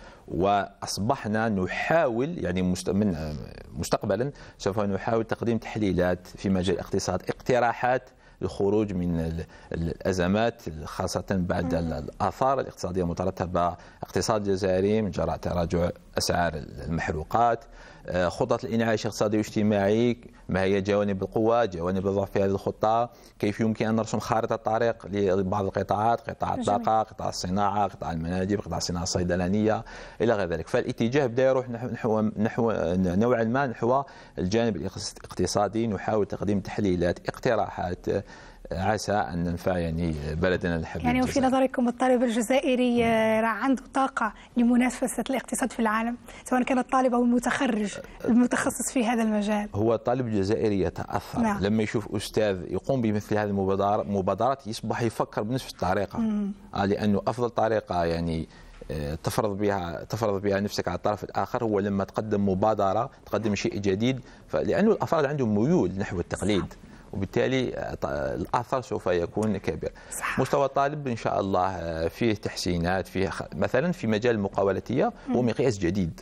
وأصبحنا نحاول يعني مستقبلا سوف نحاول تقديم تحليلات في مجال الاقتصاد، اقتراحات للخروج من الأزمات، خاصة بعد الآثار الاقتصادية المترتبة اقتصاد الجزائري من جراء تراجع أسعار المحروقات، خطط الإنعاش الاقتصادي والاجتماعي، ما هي جوانب القوة، جوانب الضعف في هذه الخطة، كيف يمكن أن نرسم خارطة طريق لبعض القطاعات، قطاع الطاقة، قطاع الصناعة، قطاع المناجم، قطاع الصناعة الصيدلانية إلى غير ذلك. فالاتجاه بدأ يروح نحو نوعا ما نحو الجانب الاقتصادي، نحاول تقديم تحليلات، اقتراحات، عسى أن ننفع يعني بلدنا الحبيب. يعني وفي نظركم الطالب الجزائري عنده طاقة لمنافسة الاقتصاد في العالم، سواء كان الطالب أو المتخرج المتخصص في هذا المجال؟ هو الطالب الجزائري يتأثر لما يشوف أستاذ يقوم بمثل هذه المبادرات، يصبح يفكر بنفس الطريقة، لأنه أفضل طريقة يعني تفرض بها نفسك على الطرف الآخر هو لما تقدم مبادرة، تقدم شيء جديد، لأنه الأفراد عندهم ميول نحو التقليد، وبالتالي الأثر سوف يكون كبير. مستوى الطالب إن شاء الله فيه تحسينات، فيه مثلا في مجال المقاولاتية هو مقياس جديد،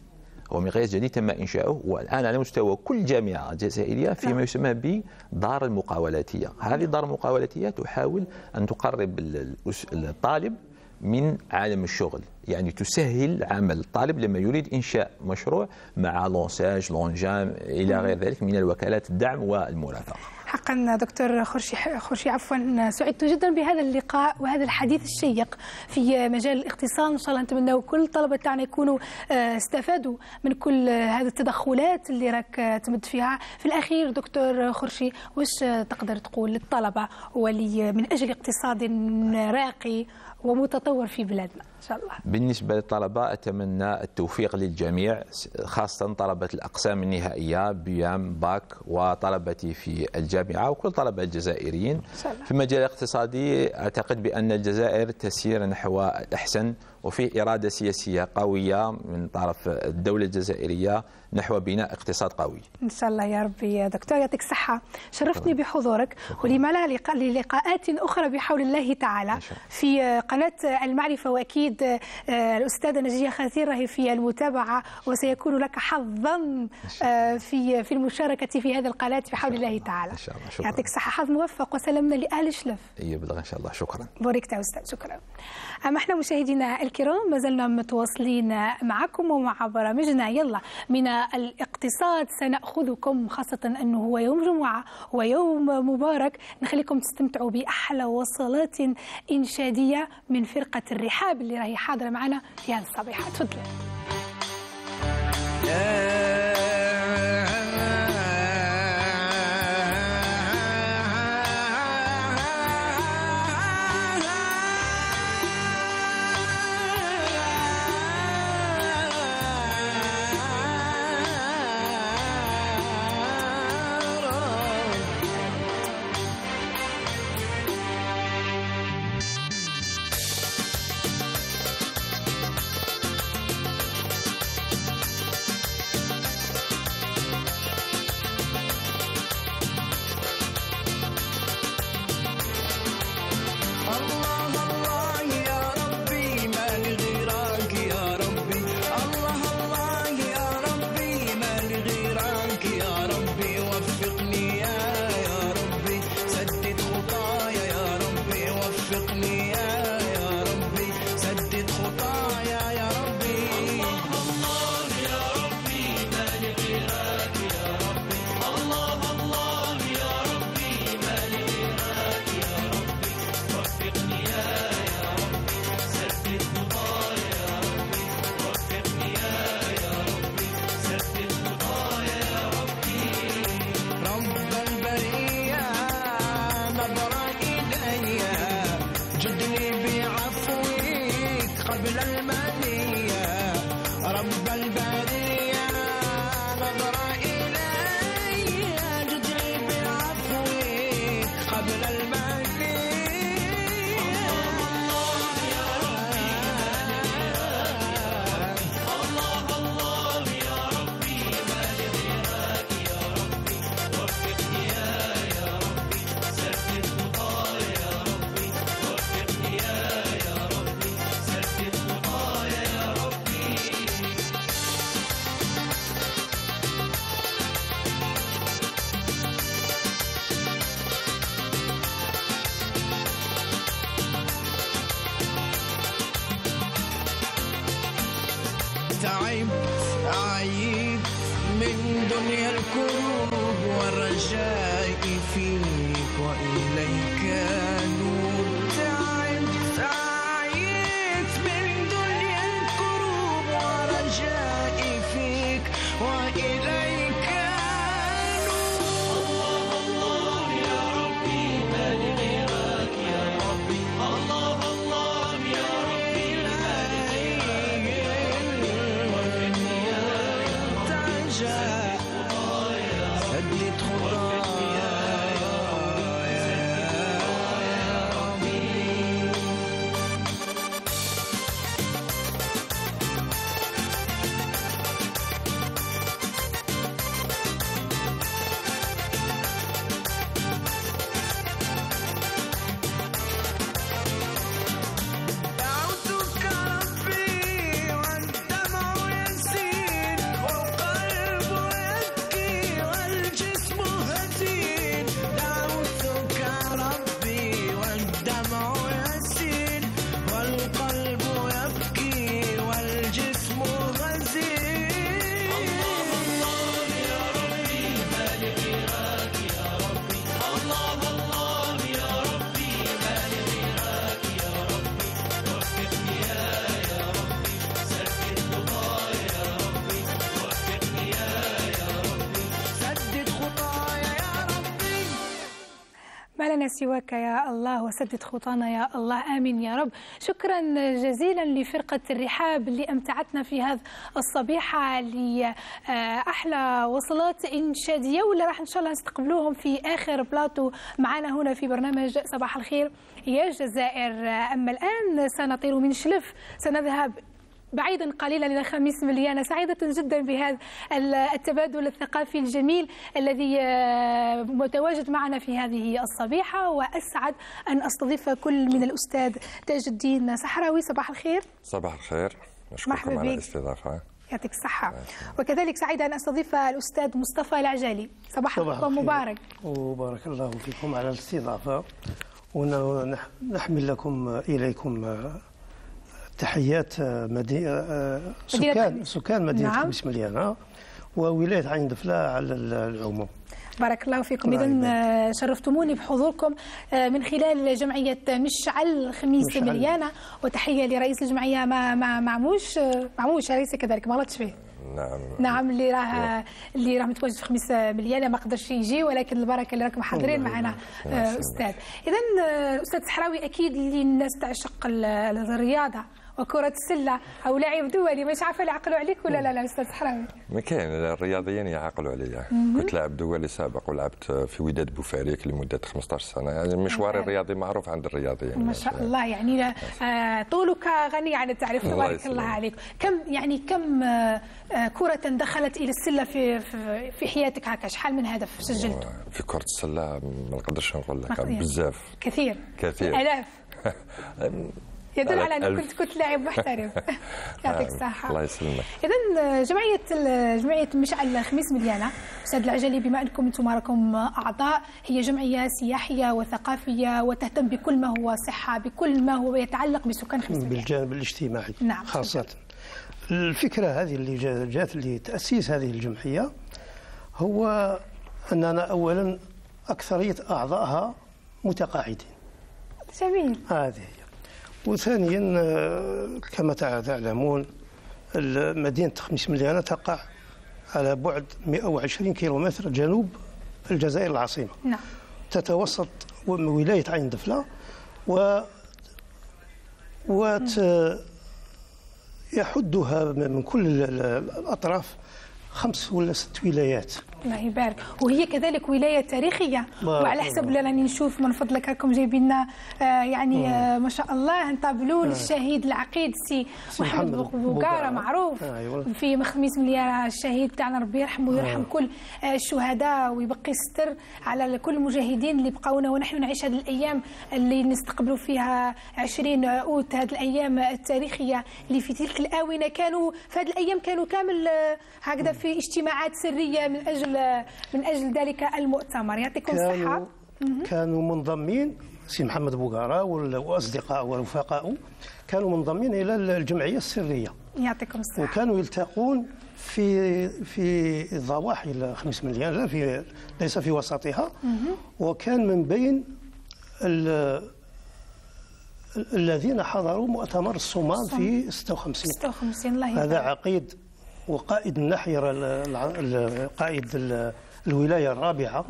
تم إنشاؤه، والآن على مستوى كل جامعة جزائرية فيما يسمى بدار المقاولاتية. هذه الدار المقاولاتية تحاول أن تقرب الطالب من عالم الشغل، يعني تسهل عمل الطالب لما يريد إنشاء مشروع مع لونساج، لونجام إلى غير ذلك من الوكالات الدعم والمرافقة. حقا دكتور خرشي عفوا، سعدت جدا بهذا اللقاء وهذا الحديث الشيق في مجال الاقتصاد. ان شاء الله نتمنى كل الطلبه تاعنا يكونوا استفادوا من كل هذه التدخلات اللي راك تمد فيها. في الاخير دكتور خرشي، واش تقدر تقول للطلبه ولي من اجل اقتصاد راقي ومتطور في بلادنا إن شاء الله؟ بالنسبة للطلبة أتمنى التوفيق للجميع، خاصة طلبة الأقسام النهائية بيام باك وطلبتي في الجامعة وكل طلبة الجزائريين. في المجال الاقتصادي أعتقد بأن الجزائر تسير نحو الأحسن، وفي إرادة سياسية قوية من طرف الدولة الجزائرية نحو بناء اقتصاد قوي إن شاء الله يا ربي. يا دكتور يعطيك الصحة، شرفتني بحضورك، ولما لا للقاءات أخرى بحول الله تعالى في قناة المعرفة. وأكيد الأستاذة نجية خاثير راهي في المتابعة، وسيكون لك حظا في المشاركة في هذه القناة بحول الله تعالى إن شاء الله. يعطيك الصحة، حظ موفق، وسلمنا لأهل الشلف. يبلغ إن شاء الله. شكرا. بوركت يا أستاذ، شكرا. أما احنا مشاهدينا الكرام، ما زلنا متواصلين معكم ومع برامجنا يلا من الاقتصاد. سنأخذكم خاصة أنه هو يوم جمعة ويوم مبارك، نخليكم تستمتعوا بأحلى وصلات إنشادية من فرقة الرحاب اللي راهي حاضرة معنا في هذا الصباح. تفضلوا. أعيد من دنيا الكروب والرجاء فيك وإليك نور. تعيد من دنيا الكروب والرجاء فيك وإليك نور. الله يا ربي ما لغيرك يا ربي. الله يا ربي ما لغيرك يا ربي. وفقني يا سدد خطايا يا ربي. دعوتك ربي والدمع يسيل والقلب يبكي والجسم هزيل. دعوتك ربي والدمع يسيل والقلب يبكي والجسم غزيل. الله يا ربي ما لغيرك يا ربي. الله يا ربي ما لغيرك يا ربي. وفقني يا ربي سدد خطايا يا ربي. وفقني يا ربي سدد خطايا يا ربي. ما لنا سواك يا الله وسدد خطانا يا الله. آمين يا رب. شكرا جزيلا لفرقة الرحاب اللي أمتعتنا في هذا الصبيحة لأحلى وصلات إنشادية، واللي راح إن شاء الله نستقبلوهم في آخر بلاطو معنا هنا في برنامج صباح الخير يا الجزائر. أما الآن سنطير من شلف، سنذهب بعيدا قليلا إلى خميس ملي. أنا سعيدة جدا بهذا التبادل الثقافي الجميل الذي متواجد معنا في هذه الصبيحة، وأسعد أن أستضيف كل من الأستاذ تاج الدين صحراوي. صباح الخير. صباح الخير، أشكركم على الاستضافة. يعطيك الصحة. وكذلك سعيدة أن أستضيف الأستاذ مصطفى العجالي. صباح مبارك. وبارك الله فيكم على الاستضافة، ونحمل إليكم تحيات سكان مدينة نعم. خميس مليانة وولاية عين دفلة على العموم. بارك الله فيكم. إذا شرفتموني بحضوركم من خلال جمعية مشعل خميس مليانة، وتحية لرئيس الجمعية معموش أليس كذلك؟ ما غلطش فيه. نعم اللي راه متواجد في خميس مليانة ما قدرش يجي، ولكن البركة اللي راكم حاضرين معنا أستاذ. إذا أستاذ الصحراوي، أكيد اللي الناس تعشق الرياضة وكرة السلة أو لاعب دولي، مش عارفة اللي عقلوا عليك ولا لا أستاذ صحراوي؟ ما كاين الرياضيين يعقلوا عليا. كنت لاعب دولي سابق ولعبت في وداد بوفاريك لمدة 15 سنة، يعني مشواري الرياضي معروف عند الرياضيين. ما شاء الله، يعني طولك غني عن التعريف، تبارك الله عليك. كم كرة دخلت إلى السلة في حياتك هكا؟ شحال من هدف سجلت؟ في كرة السلة ما نقدرش نقول لك، بزاف. كثير. آلاف. يدل على أنك كنت لاعب محترف. يعطيك الصحة. الله يسلمك. إذا جمعية مشعل خميس مليانة، أستاذ العجلي، بما أنكم أنتم راكم أعضاء، هي جمعية سياحية وثقافية وتهتم بكل ما هو صحة، بكل ما هو يتعلق بسكان خميس مليانة بالجانب الاجتماعي. نعم. خاصة الفكرة هذه اللي جات لتأسيس هذه الجمعية هو أننا أولا أكثرية أعضائها متقاعدين. جميل. هذه هي. وثانيا كما تعلمون مدينة خميس مليانة تقع على بعد 120 كيلومتر جنوب الجزائر العاصمة. نعم. تتوسط ولاية عين دفلة يحدها من كل الأطراف 5 ولا 6 ولايات. الله يبارك. وهي كذلك ولاية تاريخية، وعلى حسب اللي راني نشوف من فضلك راكم جايبين لنا يعني ما شاء الله نطابلوا للشهيد العقيد سي محمد بوغارة، معروف في خميس مليانة، الشهيد تاعنا ربي يرحمه ويرحم كل الشهداء ويبقي الستر على كل المجاهدين اللي بقاونا، ونحن نعيش هذه الأيام اللي نستقبلوا فيها 20 أوت، هذه الأيام التاريخية اللي في تلك الآونة كانوا في هذه الأيام كانوا كامل هكذا في اجتماعات سرية من أجل ذلك المؤتمر. يعطيكم الصحة. كانوا منضمين سي محمد بوغارة وأصدقاء ورفقاء، كانوا منضمين إلى الجمعية السرية. يعطيكم الصحة. وكانوا يلتقون في ضواحي خميس مليان، ليس في وسطها. وكان من بين الذين حضروا مؤتمر الصومال في 56. الله يبارك. هذا عقيد وقائد الناحية قائد الولاية الرابعة،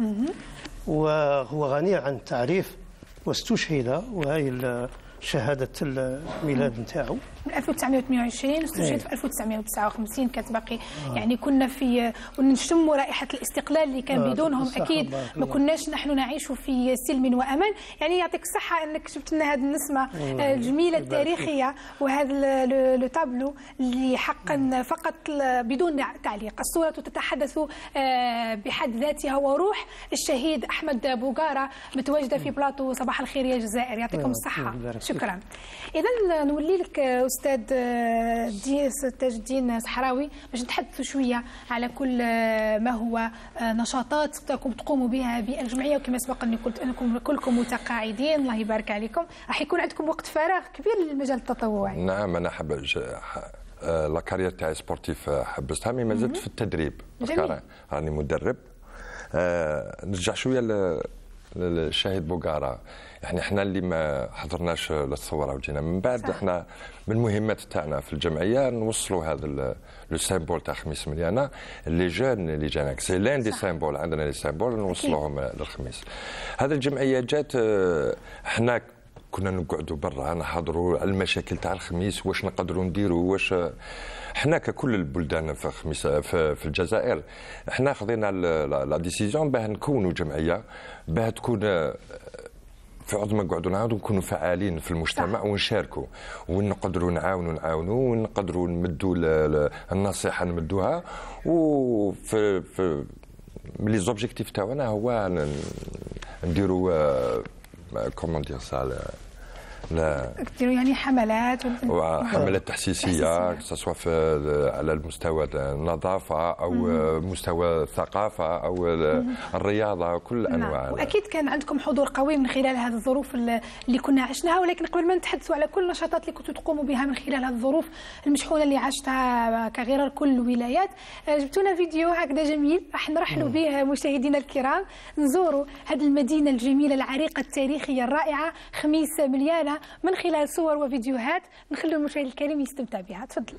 وهو غني عن التعريف، واستشهد، وهي شهادة الميلاد نتاعو من 1928 واستشهد في 1959. كانت باقي يعني كنا ونشموا رائحة الاستقلال اللي كان بدونهم أكيد ما كناش نحن نعيش في سلم وأمان. يعني يعطيك الصحة أنك جبت لنا هذه النسمة الجميلة التاريخية وهذا لو تابلو اللي حقا فقط بدون تعليق. الصورة تتحدث بحد ذاتها، وروح الشهيد أحمد بوغارة متواجدة في بلاطو صباح الخير يا جزائر. يعطيكم الصحة. شكرا. إذا نولي لك أستاذ تاج الدين صحراوي باش نتحدثوا شوية على كل ما هو نشاطات تقوموا بها بالجمعية، وكما سبق أني قلت أنكم كلكم متقاعدين، الله يبارك عليكم، راح يكون عندكم وقت فراغ كبير للمجال التطوعي. نعم، أنا حاب لا كارير تاعي سبورتيف حبستها، مي مازلت في التدريب، راني مدرب. نرجع شوية للشهيد بوغارة. يعني احنا اللي ما حضرناش للثوره وجينا من بعد، احنا من المهمات تاعنا في الجمعيه نوصلوا هذا لو سيمبول تاع خميس مليانه اللي جان اللي جانك سي لان دي سيمبول، عندنا لي سيمبول نوصلوهم للخميس. هذه الجمعيه جات، احنا كنا نقعدوا برا نحضروا المشاكل تاع الخميس، واش نقدروا نديروا، واش احنا ككل البلدان في خميس في الجزائر احنا خذينا لا ديسيزيون باه نكونوا جمعيه، باه تكون في عوض ما نقعدوا نعاودوا نكونوا فعالين في المجتمع ونشاركوا ونقدروا نعاونوا ونقدروا نمدوا النصيحه نمدوها. وفي لي زوبجيكتيف تاعنا هو نديروا كومون دير سا ديروا يعني حملات وحملات تحسيسيه سواء على المستوى النظافه او مستوى الثقافه او الرياضه كل الانواع. واكيد كان عندكم حضور قوي من خلال هذه الظروف اللي كنا عشناها، ولكن قبل ما نتحدثوا على كل النشاطات اللي كنتوا تقوموا بها من خلال هذه الظروف المشحونه اللي عشتها كغرار كل الولايات، جبتونا فيديو هكذا جميل راح نرحلوا به مشاهدينا الكرام، نزوروا هذه المدينه الجميله العريقه التاريخيه الرائعه خميس مليانه من خلال صور وفيديوهات نخلوا المشاهد الكريم يستمتع بها. تفضل.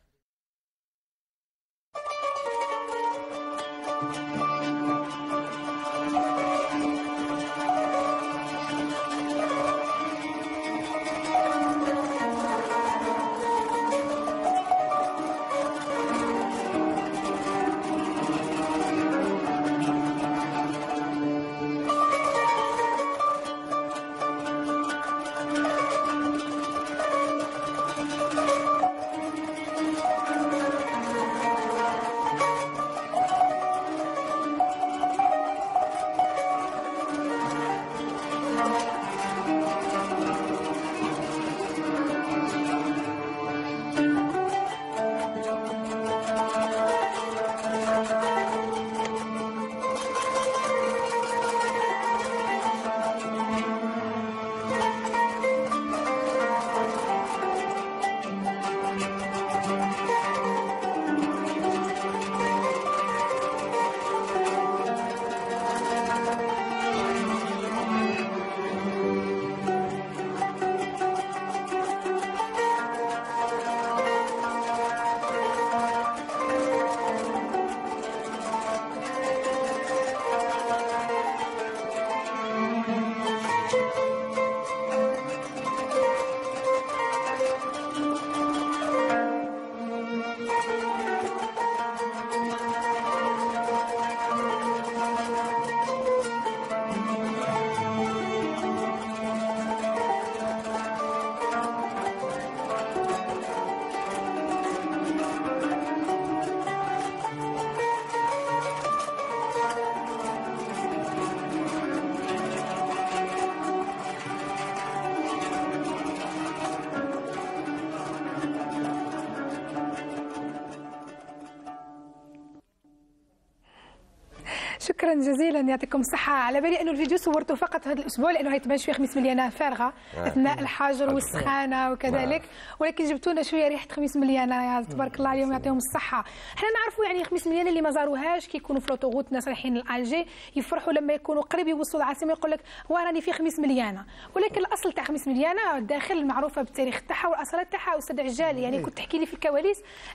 شكرا جزيلا يعطيكم الصحة. على بالي انه الفيديو صورته فقط هذا الاسبوع لانه هي تبان شويه خميس مليانة فارغة اثناء الحجر والسخانة وكذلك، ولكن جبتونا شويه ريحة خميس مليانة تبارك الله عليهم يعطيهم الصحة. احنا نعرفوا يعني خميس مليانة اللي ما زاروهاش كي يكونوا في لوطوغوت ناس رايحين لألجي يفرحوا لما يكونوا قريب يوصلوا العاصمة يقول لك راني في خميس مليانة، ولكن الاصل تاع خميس مليانة الداخل المعروفة بالتاريخ تاعها والاصالات تاعها. استاذ عجالي يعني كنت تحكي لي في الكواليس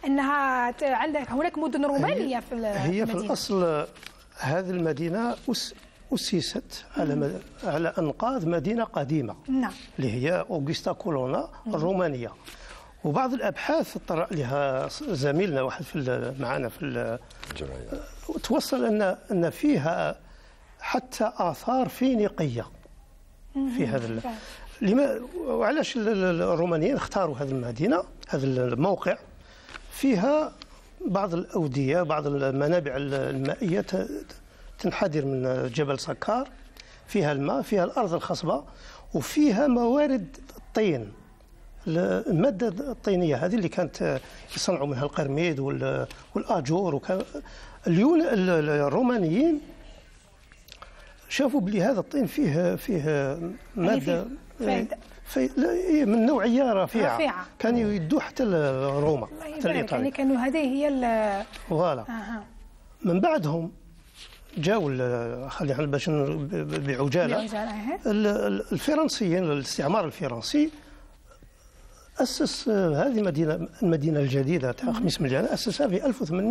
انها عندك هناك مدن رومانية في المدينة. هي في الاصل هذه المدينة أسست على أنقاض مدينة قديمة اللي هي أوغستا كولونا الرومانية. وبعض الأبحاث طرأ لها زميلنا واحد معنا في الجمعية توصل أن فيها حتى آثار فينيقية في هذا وعلاش الرومانيين اختاروا هذه المدينة هذا الموقع؟ فيها بعض الأودية بعض المنابع المائية تنحدر من جبل سكار، فيها الماء فيها الأرض الخصبة وفيها موارد الطين. المادة الطينية هذه اللي كانت يصنعوا منها القرميد والآجور الرومانيين شافوا بلي هذا الطين فيه مادة من نوعية رفيعة كانوا يدوا حتى روما حتى الإيطاليا يعني كانوا هذه هي فوالا. من بعدهم جاوا خلينا باش بعجالة الفرنسيين الاستعمار الفرنسي أسس هذه المدينة الجديدة تاع خميس مليانة أسسها في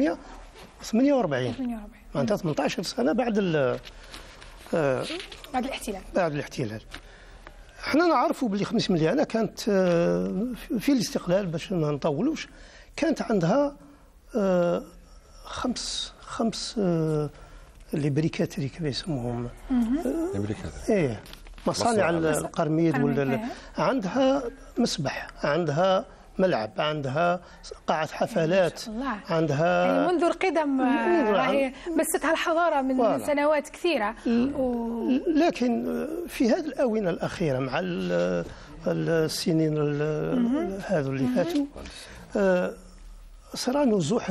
1848 معناتها 18 سنة بعد الاحتلال. احنا نعرفوا بلي خميس مليانة كانت في الاستقلال باش ما نطولوش كانت عندها خمس اللي بريكاتري كيف يسموهم مصانع القرميد عندها مسبح عندها ملعب عندها قاعة حفلات عندها يعني منذ القدم راهي مستها الحضارة من سنوات كثيرة لكن في هذه الآونة الأخيرة مع السنين هذو اللي فاتوا صار نزوح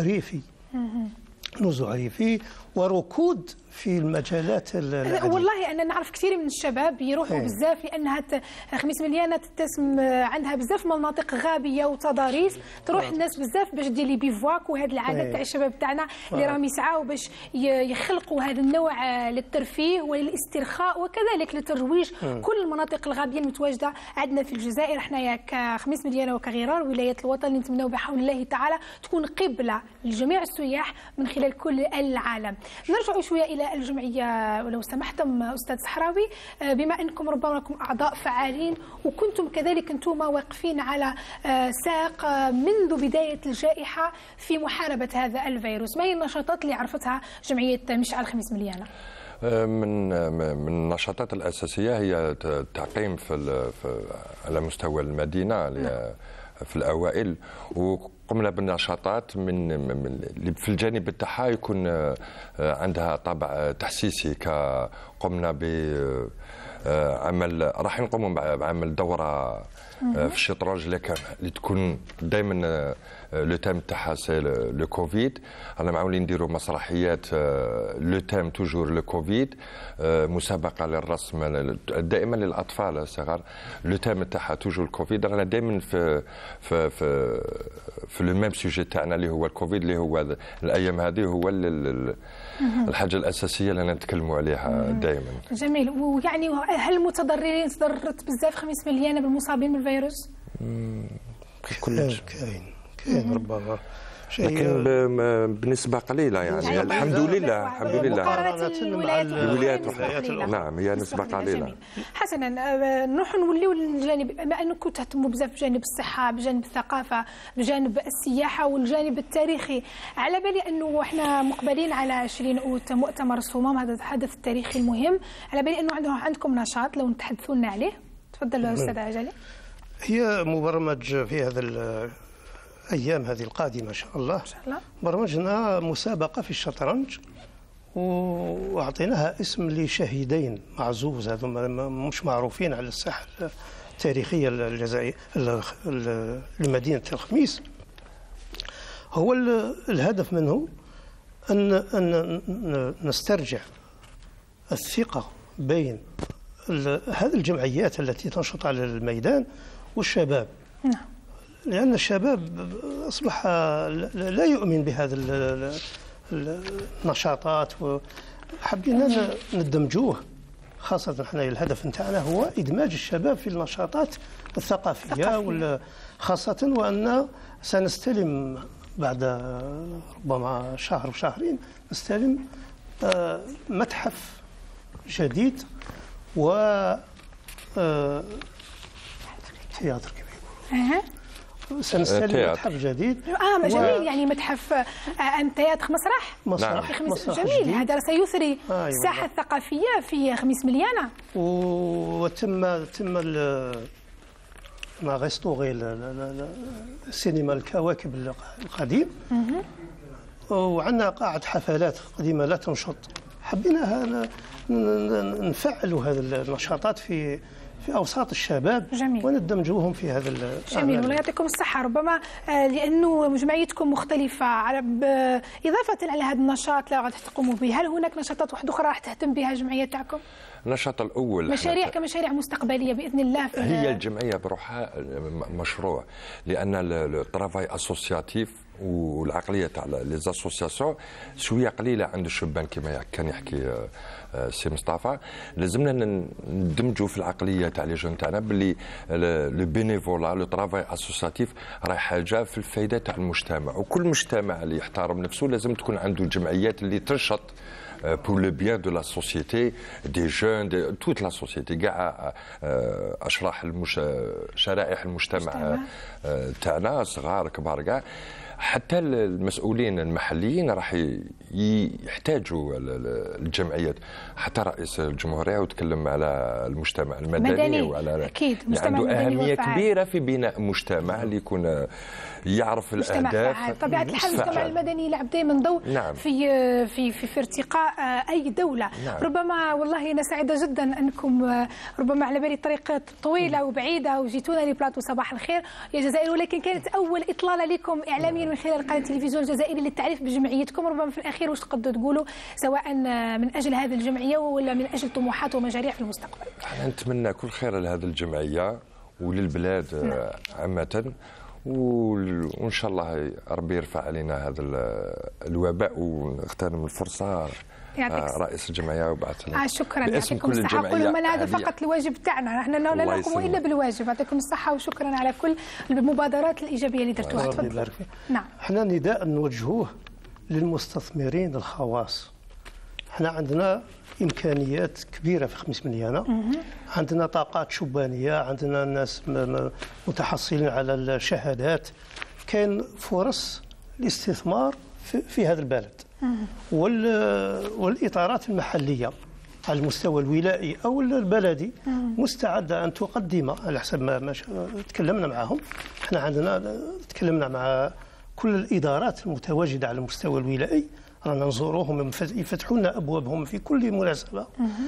ريفي وركود في المجالات العديدة. والله أنا نعرف كثير من الشباب يروحوا بزاف لأنها خميس مليانة تتسم عندها بزاف مناطق غابية وتضاريس، تروح الناس بزاف باش دير لي بيفواك، وهذه العادات تاع الشباب تاعنا اللي راهم يسعاو باش يخلقوا هذا النوع للترفيه وللاسترخاء وكذلك للترويج. كل المناطق الغابية المتواجدة عندنا في الجزائر حنايا كخميس مليانة وكغرار ولاية الوطن اللي نتمنوا بحول الله تعالى تكون قبلة لجميع السياح من خلال كل العالم. نرجع شوية إلى الجمعية ولو سمحتم أستاذ صحراوي، بما أنكم ربما لكم أعضاء فعالين وكنتم كذلك أنتم واقفين على ساق منذ بداية الجائحة في محاربة هذا الفيروس، ما هي النشاطات اللي عرفتها جمعية مشعل خميس مليانة؟ من النشاطات الأساسية هي التعقيم على مستوى المدينة في الأوائل، وقمنا بالنشاطات من في الجانب تاعها يكون عندها طابع تحسيسي. قمنا بعمل راح نقوم بعمل دورة في الشطرنج اللي تكون دائما لو تيم تاعها سي لو كوفيد. رانا معاولين نديروا مسرحيات لو تيم توجور لو كوفيد، مسابقه للرسم دائما للاطفال الصغار لو تيم تاعها توجور الكوفيد. رانا دائما في لو ميم سوجي تاعنا اللي هو الكوفيد، اللي هو الايام هذه هو الحاجه الاساسيه اللي نتكلموا عليها دائما. جميل. ويعني هل المتضررين تضررت بزاف خميس مليانة بالمصابين بالفيروس؟ كاين ربما لكن بنسبة قليلة يعني الحمد لله مقارنة بالولايات الأخرى. نعم هي نسبة قليلة. حسنا نروح نوليو للجانب، بما أنكم تهتموا بزاف بجانب الصحة، بجانب الثقافة، بجانب السياحة والجانب التاريخي. على بالي أنه احنا مقبلين على 20 أوت مؤتمر الصمام، هذا الحدث التاريخي المهم. على بالي أنه عندكم نشاط لو تحدثوا لنا عليه. تفضل أستاذ عجلي. هي مبرمج في هذا الأيام هذه القادمة إن شاء الله. برمجنا مسابقة في الشطرنج وأعطيناها اسم لشهيدين معزوز، هذوما مش معروفين على الساحة التاريخية الجزائرية لمدينة الخميس. هو الهدف منه أن نسترجع الثقة بين هذه الجمعيات التي تنشط على الميدان والشباب. لأن الشباب أصبح لا يؤمن بهذه النشاطات، وحبينا ندمجوه. خاصة احنا الهدف نتاعنا هو إدماج الشباب في النشاطات الثقافية خاصة، وأن سنستلم بعد ربما شهر وشهرين نستلم متحف جديد و تياتر كبير. سنستلم متحف جديد. جميل. يعني متحف تياتر مسرح جميل. هذا سيثري الساحة الثقافية في خميس مليانة. وتم ما غيستوغي السينما الكواكب القديم، وعندنا قاعة حفلات قديمة لا تنشط. حبينا نفعلوا هذه النشاطات في أوساط الشباب. جميل. وندمجوهم في هذا جميل. والله يعطيكم الصحة. ربما لأنه جمعيتكم مختلفة إضافة على هذا النشاط لا غادي تقوموا به، هل هناك نشاطات واحدة أخرى راح تهتم بها الجمعية تاعكم؟ النشاط الأول مشاريع كمشاريع مستقبلية بإذن الله. هي الجمعية بروحها مشروع، لأن الترافاي أسوسياتيف والعقليه تاع لي زاسوسياسيون شويه قليله عند الشبان كما كان يحكي سي مصطفى. لازمنا ندمجوا في العقليه تاع لي جون تاعنا باللي لو بينيفولا لو ترافاي اسوسياتيف راهي حاجه في الفائده تاع المجتمع، وكل مجتمع اللي يحترم نفسه لازم تكون عنده جمعيات اللي تنشط pour le bien de la société, des jeunes, de toute la société. كاع اشراح شرائح المجتمع تاعنا صغار كبار كاع. حتى المسؤولين المحليين راح يحتاجوا الجمعيات. حتى رئيس الجمهورية وتكلم على المجتمع المدني وعلى أكيد عنده أهمية كبيرة في بناء مجتمع اللي يكون يعرف الأهداف. طبيعة الحال المجتمع المدني يلعب دائما ضوء نعم. في ارتقاء أي دولة. نعم. ربما والله أنا سعيدة جدا أنكم ربما على بالي طريق طويلة وبعيدة وجيتونا لبلاطو صباح الخير يا جزائر، ولكن كانت أول إطلالة لكم إعلاميا من خلال قناة التلفزيون الجزائري للتعريف بجمعيتكم. ربما في الأخير واش تقدروا تقولوا سواء من أجل هذه الجمعية ولا من أجل طموحات ومشاريع في المستقبل؟ احنا نتمنى كل خير لهذه الجمعية وللبلاد عامة، وإن شاء الله ربي يرفع علينا هذا الوباء. ونغتنم الفرصة رئيس الجمعية وبعثنا شكرا، يعطيكم الصحة. قولوا من هذا فقط الواجب تاعنا، نحن لا نقوم إلا بالواجب. يعطيكم الصحة وشكرا على كل المبادرات الإيجابية اللي درتوها. تفضل. نعم، احنا نداء نوجهوه للمستثمرين الخواص. احنا عندنا إمكانيات كبيرة في 5 مليون، عندنا طاقات شبانية، عندنا ناس متحصلين على الشهادات، كاين فرص الاستثمار في هذا البلد. والإطارات المحلية على المستوى الولائي أو البلدي مستعدة أن تقدم على حسب ما تكلمنا معهم. احنا عندنا تكلمنا مع كل الإدارات المتواجدة على المستوى الولائي، رانا نزوروهم يفتحوا لنا أبوابهم في كل مناسبة.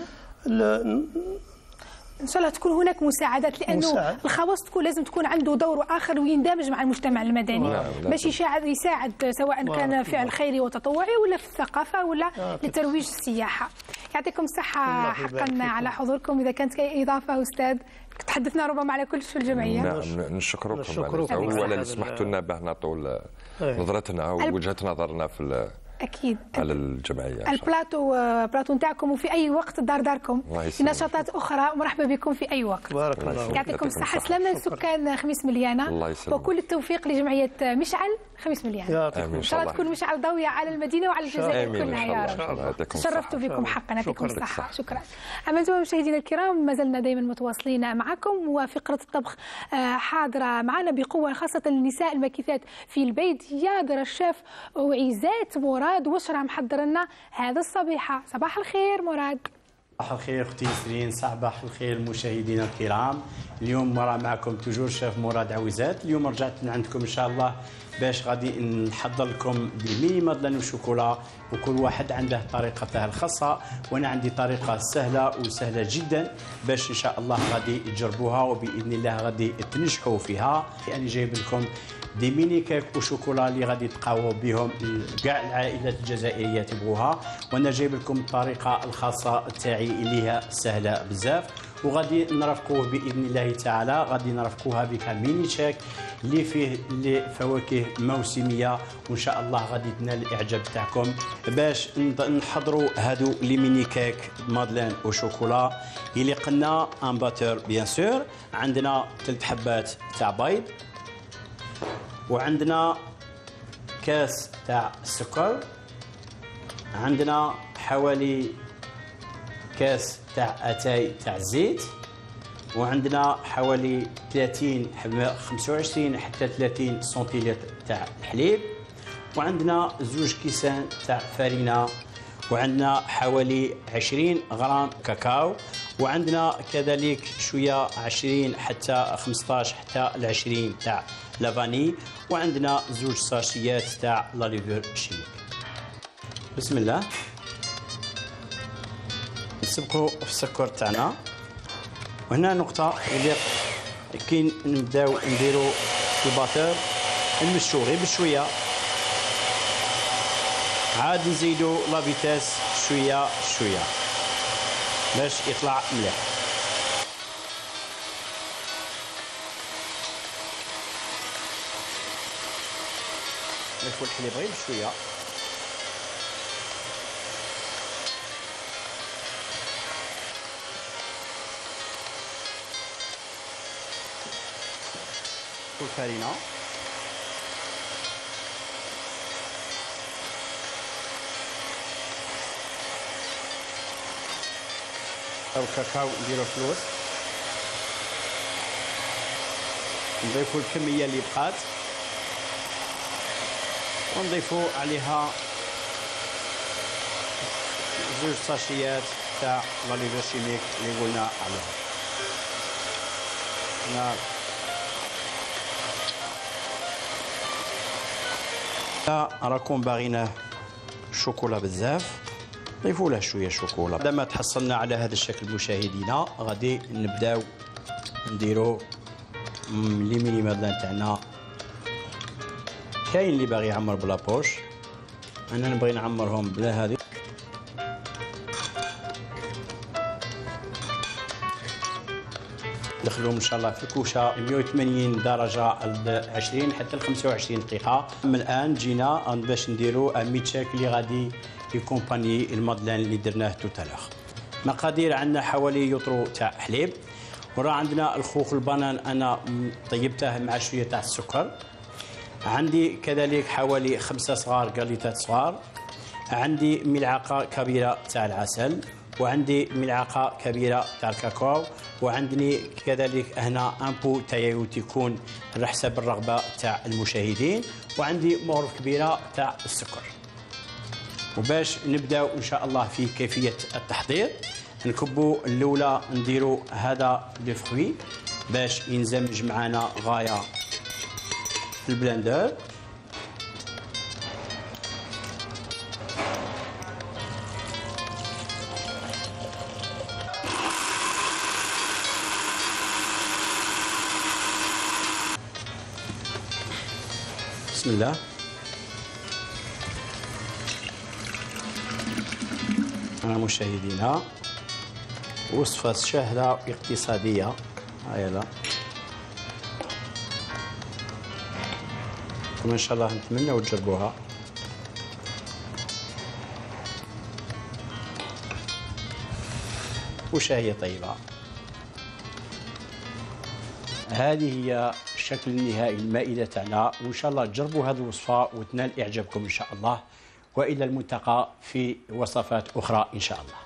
ان شاء الله تكون هناك مساعدات، لانه الخواص لازم تكون عنده دور اخر ويندمج مع المجتمع المدني باش يساعد سواء كان فعل خيري وتطوعي ولا في الثقافه ولا لترويج السياحه. يعطيكم الصحه حقا على حضوركم. اذا كانت اي اضافه استاذ، تحدثنا ربما على كل شيء في الجمعيه. نعم، نشكركم اولا اللي سمحتوا لنا باه نعطوا نظرتنا ووجهه نظرنا في أكيد على الجمعية. البلاطو نتاعكم، وفي أي وقت داركم في نشاطات أخرى. مرحبا بكم في أي وقت. بارك الله. يعطيكم الصحة. سلامة لسكان 5 مليون، وكل التوفيق لجمعية مشعل 5 مليون. إن شاء الله تكون مشعل ضوية على المدينة وعلى الجزائر كلها يا رب. تشرفت بكم حقا. يعطيكم الصحة. شكرا. أما مشاهدينا الكرام، ما زلنا دائما متواصلين معكم، وفقرة الطبخ حاضرة معنا بقوة، خاصة النساء الماكثات في البيت. يادر الشيف وعزات مراد واش راه محضر لنا هذا الصبيحه. صباح الخير مراد. صباح الخير اختي نسرين، صباح الخير مشاهدينا الكرام. اليوم راه معكم توجور شيف مراد عويزات. اليوم رجعت من عندكم ان شاء الله باش غادي نحضر لكم بالميني مادلين وشوكولا، وكل واحد عنده طريقته الخاصه، وانا عندي طريقه سهله وسهله جدا باش ان شاء الله غادي تجربوها وباذن الله غادي تنجحوا فيها. انا جايب لكم دي ميني كيك وشوكولا اللي غادي تقاووا بهم كاع العائلات الجزائريه تبغوها، وانا جايب لكم الطريقه الخاصه تاعي اللي هي سهله بزاف، وغادي نرافقوه باذن الله تعالى. غادي نرافقوها بك ميني شيك اللي فيه فواكه موسميه، وان شاء الله غادي تنال الاعجاب تاعكم. باش نحضروا هادو لي ميني كيك مادلين وشوكولا اللي قلنا ان باتور بيان سور. عندنا 3 حبات تاع بيض، وعندنا كاس تاع السكر، عندنا حوالي كاس تاع اتاي تاع الزيت، وعندنا حوالي 25 حتى 30 سنتيلتر تاع الحليب، وعندنا 2 كيسان تاع فرينه، وعندنا حوالي 20 غرام كاكاو، وعندنا كذلك شويه 20 حتى 15 حتى 20 تاع لافاني، وعندنا 2 ساشيات تاع لاليفور شيك. بسم الله، نسبقوا في السكر تاعنا. وهنا نقطه اللي كي نبداو نديروا الباتور نمشوا غير بشويه، عاد نزيدوا لا فيتاس شويه شويه باش يطلع مليح. نضيفوا الحليب غير بشويه، والفرينه، او الكاكاو نديرو في الوسط، نضيفوا الكميه اللي بقات، ونضيفوا عليها 2 ساشيات تاع لاليفر شيميك اللي قلنا عليها. نعم. راكم باغينه شوكولا بزاف، ضيفوا له شويه شوكولا. بعدما تحصلنا على هذا الشكل مشاهدينا غادي نبداو نديرو لي ميني مادلان تاعنا. كاين اللي باغي يعمر بلا بوش، انا نبغي نعمرهم بلا هذه. ندخلوهم ان شاء الله في الكوشه 180 درجه 20 حتى ل 25 دقيقه. من الان جينا باش نديروا ميتشاك اللي غادي يكومباني المادلان اللي درناه توتالوغ. مقادير عندنا حوالي يطرو تاع حليب، وراه عندنا الخوخ البنان انا طيبته مع شويه تاع السكر. عندي كذلك حوالي 5 صغار قاليتات صغار. عندي ملعقه كبيره تاع العسل، وعندي ملعقه كبيره تاع الكاكاو، وعندني كذلك هنا امبو تاع يايوت يكون على حسب الرغبه تاع المشاهدين، وعندي مغرف كبيره تاع السكر. وباش نبداو ان شاء الله في كيفيه التحضير، نكبوا الاولى نديروا هذا لو فروي باش ينزمج معنا غايه في البلندر. بسم الله. مشاهدينا وصفة سهلة اقتصادية. هيا إن شاء الله نتمنى وتجربوها. وشهية طيبة. هذه هي الشكل النهائي المائدة تاعنا، وإن شاء الله تجربوا هذه الوصفة وتنال إعجابكم إن شاء الله. وإلى الملتقى في وصفات أخرى إن شاء الله.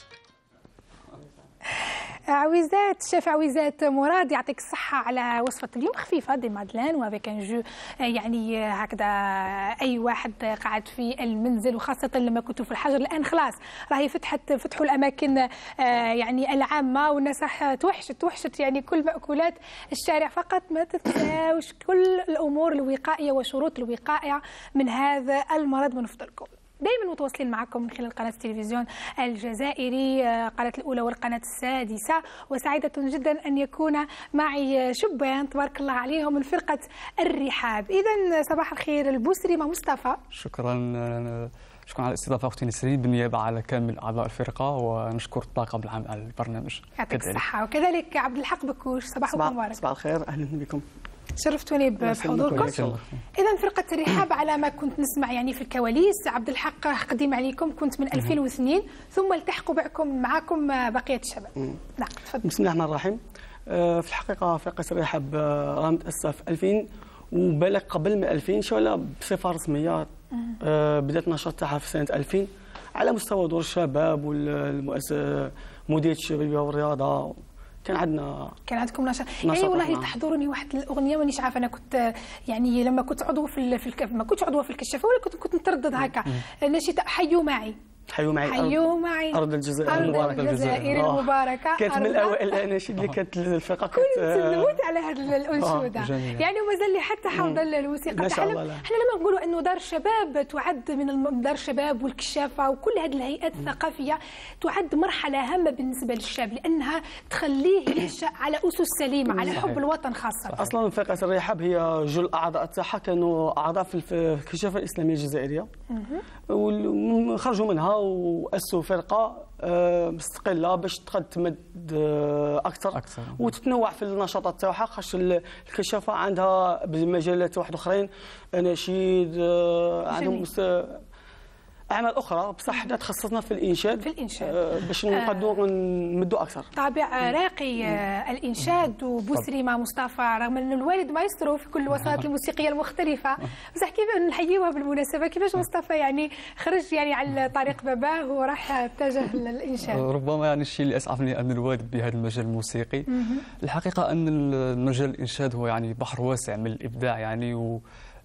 عويزات شيف عويزات مراد يعطيك الصحة على وصفة اليوم خفيفة دي مادلان وافيك ان جو، يعني هكذا أي واحد قاعد في المنزل، وخاصة لما كنتوا في الحجر. الآن خلاص راهي فتحوا الأماكن يعني العامة، والناس راح توحشت يعني كل مأكولات الشارع. فقط ما تنساوش كل الأمور الوقائية وشروط الوقاية من هذا المرض. ونفضلكم دائما متواصلين معكم من خلال قناة التلفزيون الجزائري، قناة الأولى والقناة السادسة. وسعيدة جدا أن يكون معي شبان تبارك الله عليهم من فرقة الرحاب. إذا صباح الخير البوسري مع مصطفى. شكرا على الاستضافة أختي نسرين بالنيابة على كامل أعضاء الفرقة، ونشكر الطاقم العام على البرنامج. يعطيك الصحة. وكذلك عبد الحق بكوش صباحكم مبارك. صباح الخير، أهلا بكم. شرفتوني بحضوركم. إذا فرقة الرحاب على ما كنت نسمع يعني في الكواليس، عبد الحق قديم عليكم كنت من 2002 ثم التحقوا معكم بقية الشباب. نعم تفضل. بسم الله الرحمن الرحيم. في الحقيقة فرقة الرحاب راه متأسسة في 2000 وبالغ قبل من 2000 شو بصفة رسمية. بدأت النشاط تاعها في سنة 2000 على مستوى دور الشباب والمؤسسة مديرية الشبابية والرياضة. كان عندكم نشاط يعني والله تحضرني واحد الاغنيه مانيش عارفه. انا كنت يعني لما كنت عضو ما كنتش عضوه في الكشافه، ولا كنت نتردد هكا نشيد حيوا معي أرض الجزائر المباركة. كانت من الأوائل الأناشيد اللي كانت الفرقة كنت نموت على هذه الأنشودة. يعني ومازال لي حتى حافظة الموسيقى. احنا لما نقولوا أنه دار الشباب تعد من دار الشباب والكشافة وكل هذه الهيئات الثقافية تعد مرحلة هامة بالنسبة للشاب، لأنها تخليه ينشأ على أسس سليمة على حب الوطن خاصة. أصلا فرقة الرحاب هي جل الأعضاء تاعها كانوا أعضاء في الكشافة الإسلامية الجزائرية، وخرجوا منها وأسسوا فرقة مستقلة باش تقدر تمد أكثر وتتنوع في النشاطات تاعها. خاص الكشافة عندها بمجالات واحد أخرين، أناشيد، عندهم أعمال أخرى، بصح حنا تخصصنا في الإنشاد باش نقدروا نمدوا أكثر. طابع راقي الإنشاد. وبوسري مع مصطفى رغم أن الوالد مايسترو في كل الوسائط الموسيقية المختلفة، بصح كيف نحييوها بالمناسبة كيفاش مصطفى يعني خرج يعني على طريق باباه وراح اتجه للإنشاد؟ ربما يعني الشيء اللي أسعفني أن الوالد بهذا المجال الموسيقي. الحقيقة أن المجال الإنشاد هو يعني بحر واسع من الإبداع يعني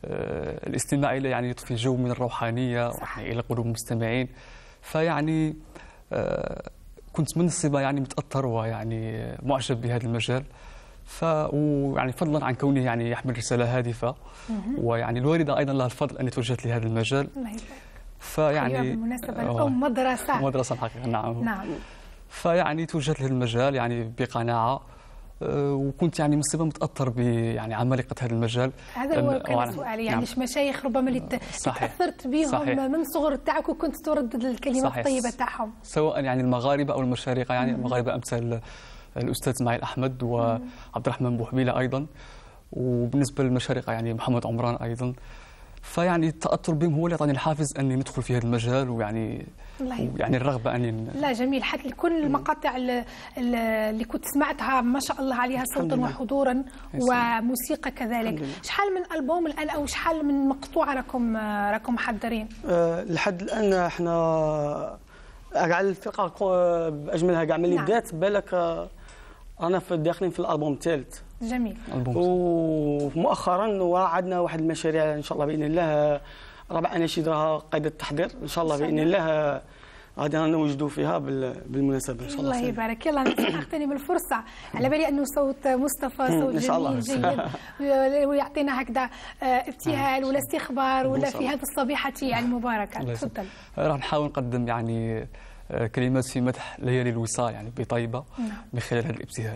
الاستماع إليه يعني يضفي جو من الروحانية إلى قلوب المستمعين. فيعني كنت من الصبا يعني متأثر ويعني معجب بهذا المجال. ويعني فضلا عن كونه يعني يحمل رسالة هادفة، ويعني الوالدة أيضا لها الفضل أن توجهت لهذا المجال. فيعني بالمناسبة أو مدرسة الحقيقة. نعم. فيعني توجهت لهذا المجال يعني بقناعة، وكنت يعني من الصبا متأثر يعني عمالقة هذا المجال. هذا هو كان سؤالي، يعني مشايخ ربما اللي تأثرت بهم من صغر تاعك وكنت تردد الكلمات الطيبة تاعهم، سواء يعني المغاربة أو المشارقة. يعني المغاربة أمثال الأستاذ إسماعيل أحمد وعبد الرحمن بوحبيلة أيضا، وبالنسبة للمشارقة يعني محمد عمران أيضا. فيعني التأثر بهم هو اللي أعطاني الحافز أني ندخل في هذا المجال، ويعني الرغبة أني لا جميل. حتى كل المقاطع اللي كنت سمعتها ما شاء الله عليها صوتا وحضورا وموسيقى كذلك. شحال من ألبوم الآن أو شحال من مقطوعة راكم محضرين؟ لحد الآن احنا كاع الفرقة بأجملها كاع ملي بدات بالك رانا داخلين في الألبوم الثالث. جميل. ومؤخرا عندنا واحد المشاريع ان شاء الله باذن الله، 4 اناشيد راها قيد التحضير ان شاء الله باذن الله غادي نوجدوا فيها بالمناسبه ان شاء الله. الله يبارك. يلا نستغتنم الفرصه، على بالي انه صوت مصطفى صوت جميل جيد ويعطينا هكذا ابتهال ولا استخبار ولا في هذه الصبيحه المباركه. تفضل. راح نحاول نقدم يعني كلمات في مدح ليالي الوصال يعني بطيبه من خلال هذا الابتهال.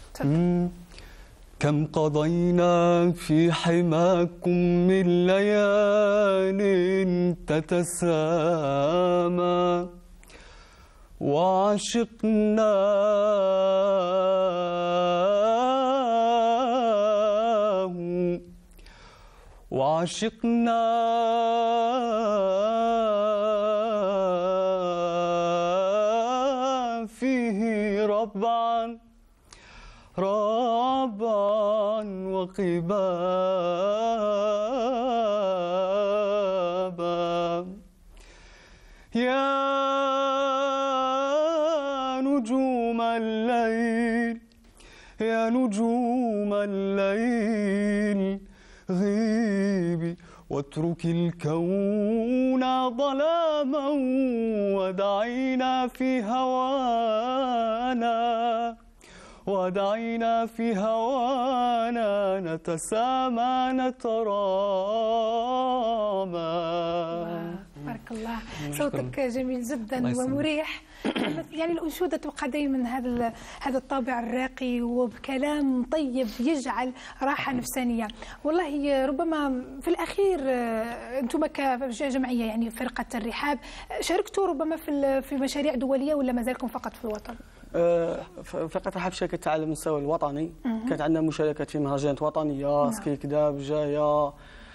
كم قضينا في حماكم من ليال تتسامى وعشقنا فيه ربعا وقبابا. يا نجوم الليل يا نجوم الليل غيبي واترك الكون ظلاما ودعينا في هوانا ودعينا في هوانا نتسامى نترامى. بارك الله. صوتك جميل جدا ومريح. يعني الأنشودة تبقى دائما هذا الطابع الراقي وبكلام طيب يجعل راحة نفسانية. والله ربما في الأخير أنتم كجمعية يعني فرقة الرحاب شاركتوا ربما في مشاريع دولية ولا ما زالكم فقط في الوطن؟ فرقة الرحاب شاركت على المستوى الوطني. كانت عندنا مشاركات في مهرجانات وطنية، سكيك داب جاية،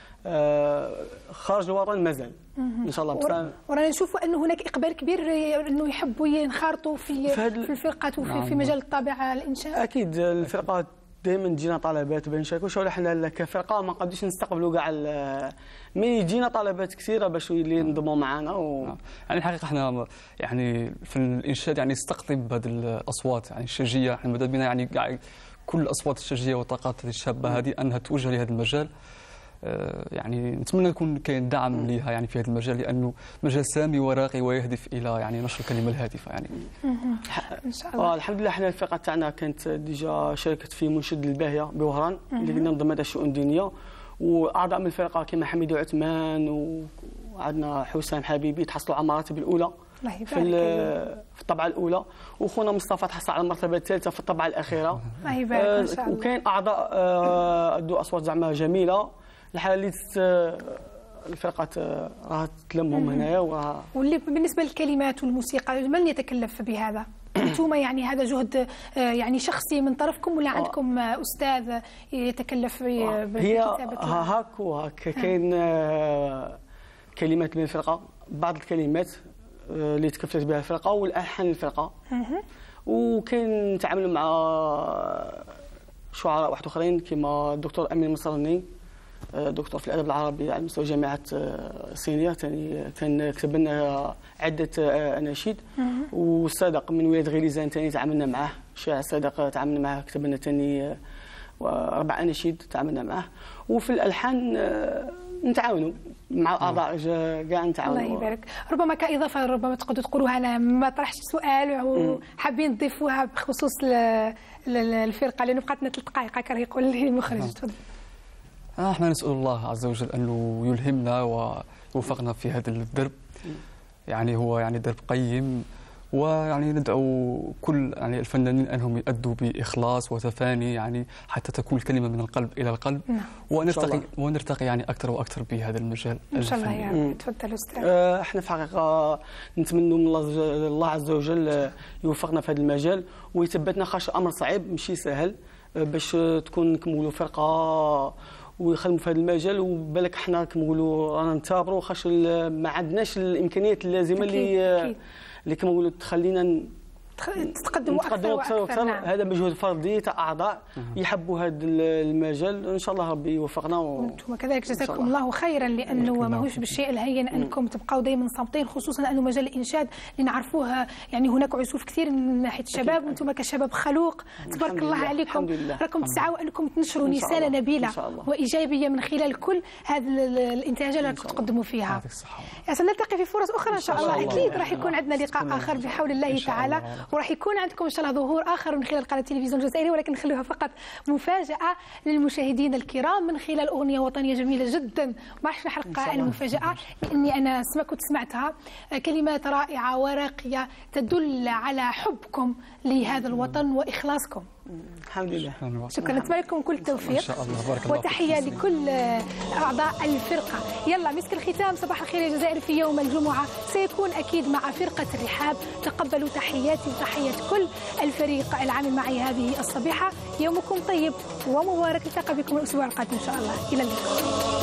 خارج الوطن مازال ان شاء الله. ورانا نشوفوا انه هناك اقبال كبير انه يحبوا ينخرطوا في الفرقه وفي في مجال الطابع الانشاء. اكيد الفرقه دائما تجينا طلبات باش نشاركوا. حنا كفرقه ما نقدروش نستقبلوا كاع مي يجينا طلبات كثيره باش اللي ينضموا معنا يعني الحقيقه احنا يعني في الانشاد يعني نستقطب هذه الاصوات يعني الشجيه. احنا ماذا بنا يعني كل الاصوات الشجيه والطاقات الشابه هذه انها توجه لهذا المجال. يعني نتمنى يكون كاين دعم لها يعني في هذا المجال، لانه مجال سامي وراقي ويهدف الى يعني نشر الكلمه الهادفه يعني. ان شاء الله. الحمد لله احنا الفرقه تاعنا كانت ديجا شاركت في منشد الباهيه بوهران اللي كنا نظمتها الشؤون الدينيه، واعضاء من الفرقه كما حميد عثمان وعندنا حسام حبيبي تحصلوا على المراتب الاولى في الطبعه الاولى، وخونا مصطفى تحصل على المرتبه الثالثه في الطبعه الاخيره. الله يبارك ان شاء الله. وكاين اعضاء ادوا اصوات زعما جميله. الحالة الفرقة راها تلمهم هنايا واللي بالنسبة للكلمات والموسيقى من يتكلف بهذا؟ أنتم يعني هذا جهد يعني شخصي من طرفكم ولا عندكم أستاذ يتكلف بكتابة؟ هاك وهاك. كاين كلمات من الفرقة، بعض الكلمات اللي تكفلت بها الفرقة والألحان الفرقة، وكاين نتعاملوا مع شعراء واحد اخرين كما الدكتور امين المصرني، دكتور في الادب العربي على مستوى جامعه الصينيه، كان كتب لنا عده اناشيد. والصادق من ولاد غليزان ثاني تعاملنا معه، الشاعر الصادق تعاملنا معه كتب لنا ثاني و4 أناشيد تعاملنا معه، وفي الألحان نتعاونوا مع اعضاء كاع نتعاونوا. الله يبارك. ربما كاضافه ربما تقدروا تقولوا انا ما طرحتش سؤال وحابين تضيفوها بخصوص الفرقه لانه بقات لنا 3 دقائق هكا يقول لي المخرج. تفضل. احنا نسال الله عز وجل انه يلهمنا ويوفقنا في هذا الدرب، يعني هو يعني درب قيم، ويعني ندعو كل يعني الفنانين انهم يؤدوا باخلاص وتفاني يعني حتى تكون الكلمه من القلب الى القلب، ونرتقي يعني اكثر واكثر بهذا المجال. ان شاء الله يا رب. تفضل استاذ. احنا في الحقيقه نتمنوا من الله عز وجل يوفقنا في هذا المجال ويثبتنا، خاطر امر صعيب ماشي سهل باش تكون نكملوا فرقه ويخدموا في هذا المجال، وبالك حنا كنقولوا رانا نتابروا خاطر ما عندناش الامكانيات اللازمه اللي كما نقولوا تخلينا تقدموا اكثر واكثر. نعم. هذا مجهود فردي تاع اعضاء يحبوا هذا المجال، ان شاء الله ربي يوفقنا وانتم كذلك جزاكم الله خيرا، لانه ماهوش بالشيء الهين انكم تبقاو دائما صامتين، خصوصا انه مجال الانشاد اللي نعرفوه يعني هناك عزوف كثير من ناحيه الشباب، وانتم كشباب خلوق تبارك الله عليكم راكم تسعوا انكم تنشروا رساله نبيله وايجابيه من خلال كل هذه الانتاجات اللي راكم تقدموا فيها. سنلتقي في فرص اخرى ان شاء الله، اكيد راح يكون عندنا لقاء اخر بحول الله تعالى، وراح يكون عندكم ان شاء الله ظهور اخر من خلال قناه التلفزيون الجزائريه، ولكن نخلوها فقط مفاجاه للمشاهدين الكرام من خلال اغنيه وطنيه جميله جدا. ما راحش نحرق المفاجاه لاني انا كنت سمعتها، كلمات رائعه وراقيه تدل على حبكم لهذا الوطن واخلاصكم. الحمد لله. شكرا، نتمنى لكم كل التوفيق ان شاء الله. بارك الله وتحيه لكل اعضاء الفرقه. يلا مسك الختام صباح الخير يا جزائر في يوم الجمعه سيكون اكيد مع فرقه الرحاب. تقبلوا تحياتي وتحيه كل الفريق العامل معي هذه الصبيحه. يومكم طيب ومبارك، نلتقي بكم الاسبوع القادم ان شاء الله. الى اللقاء.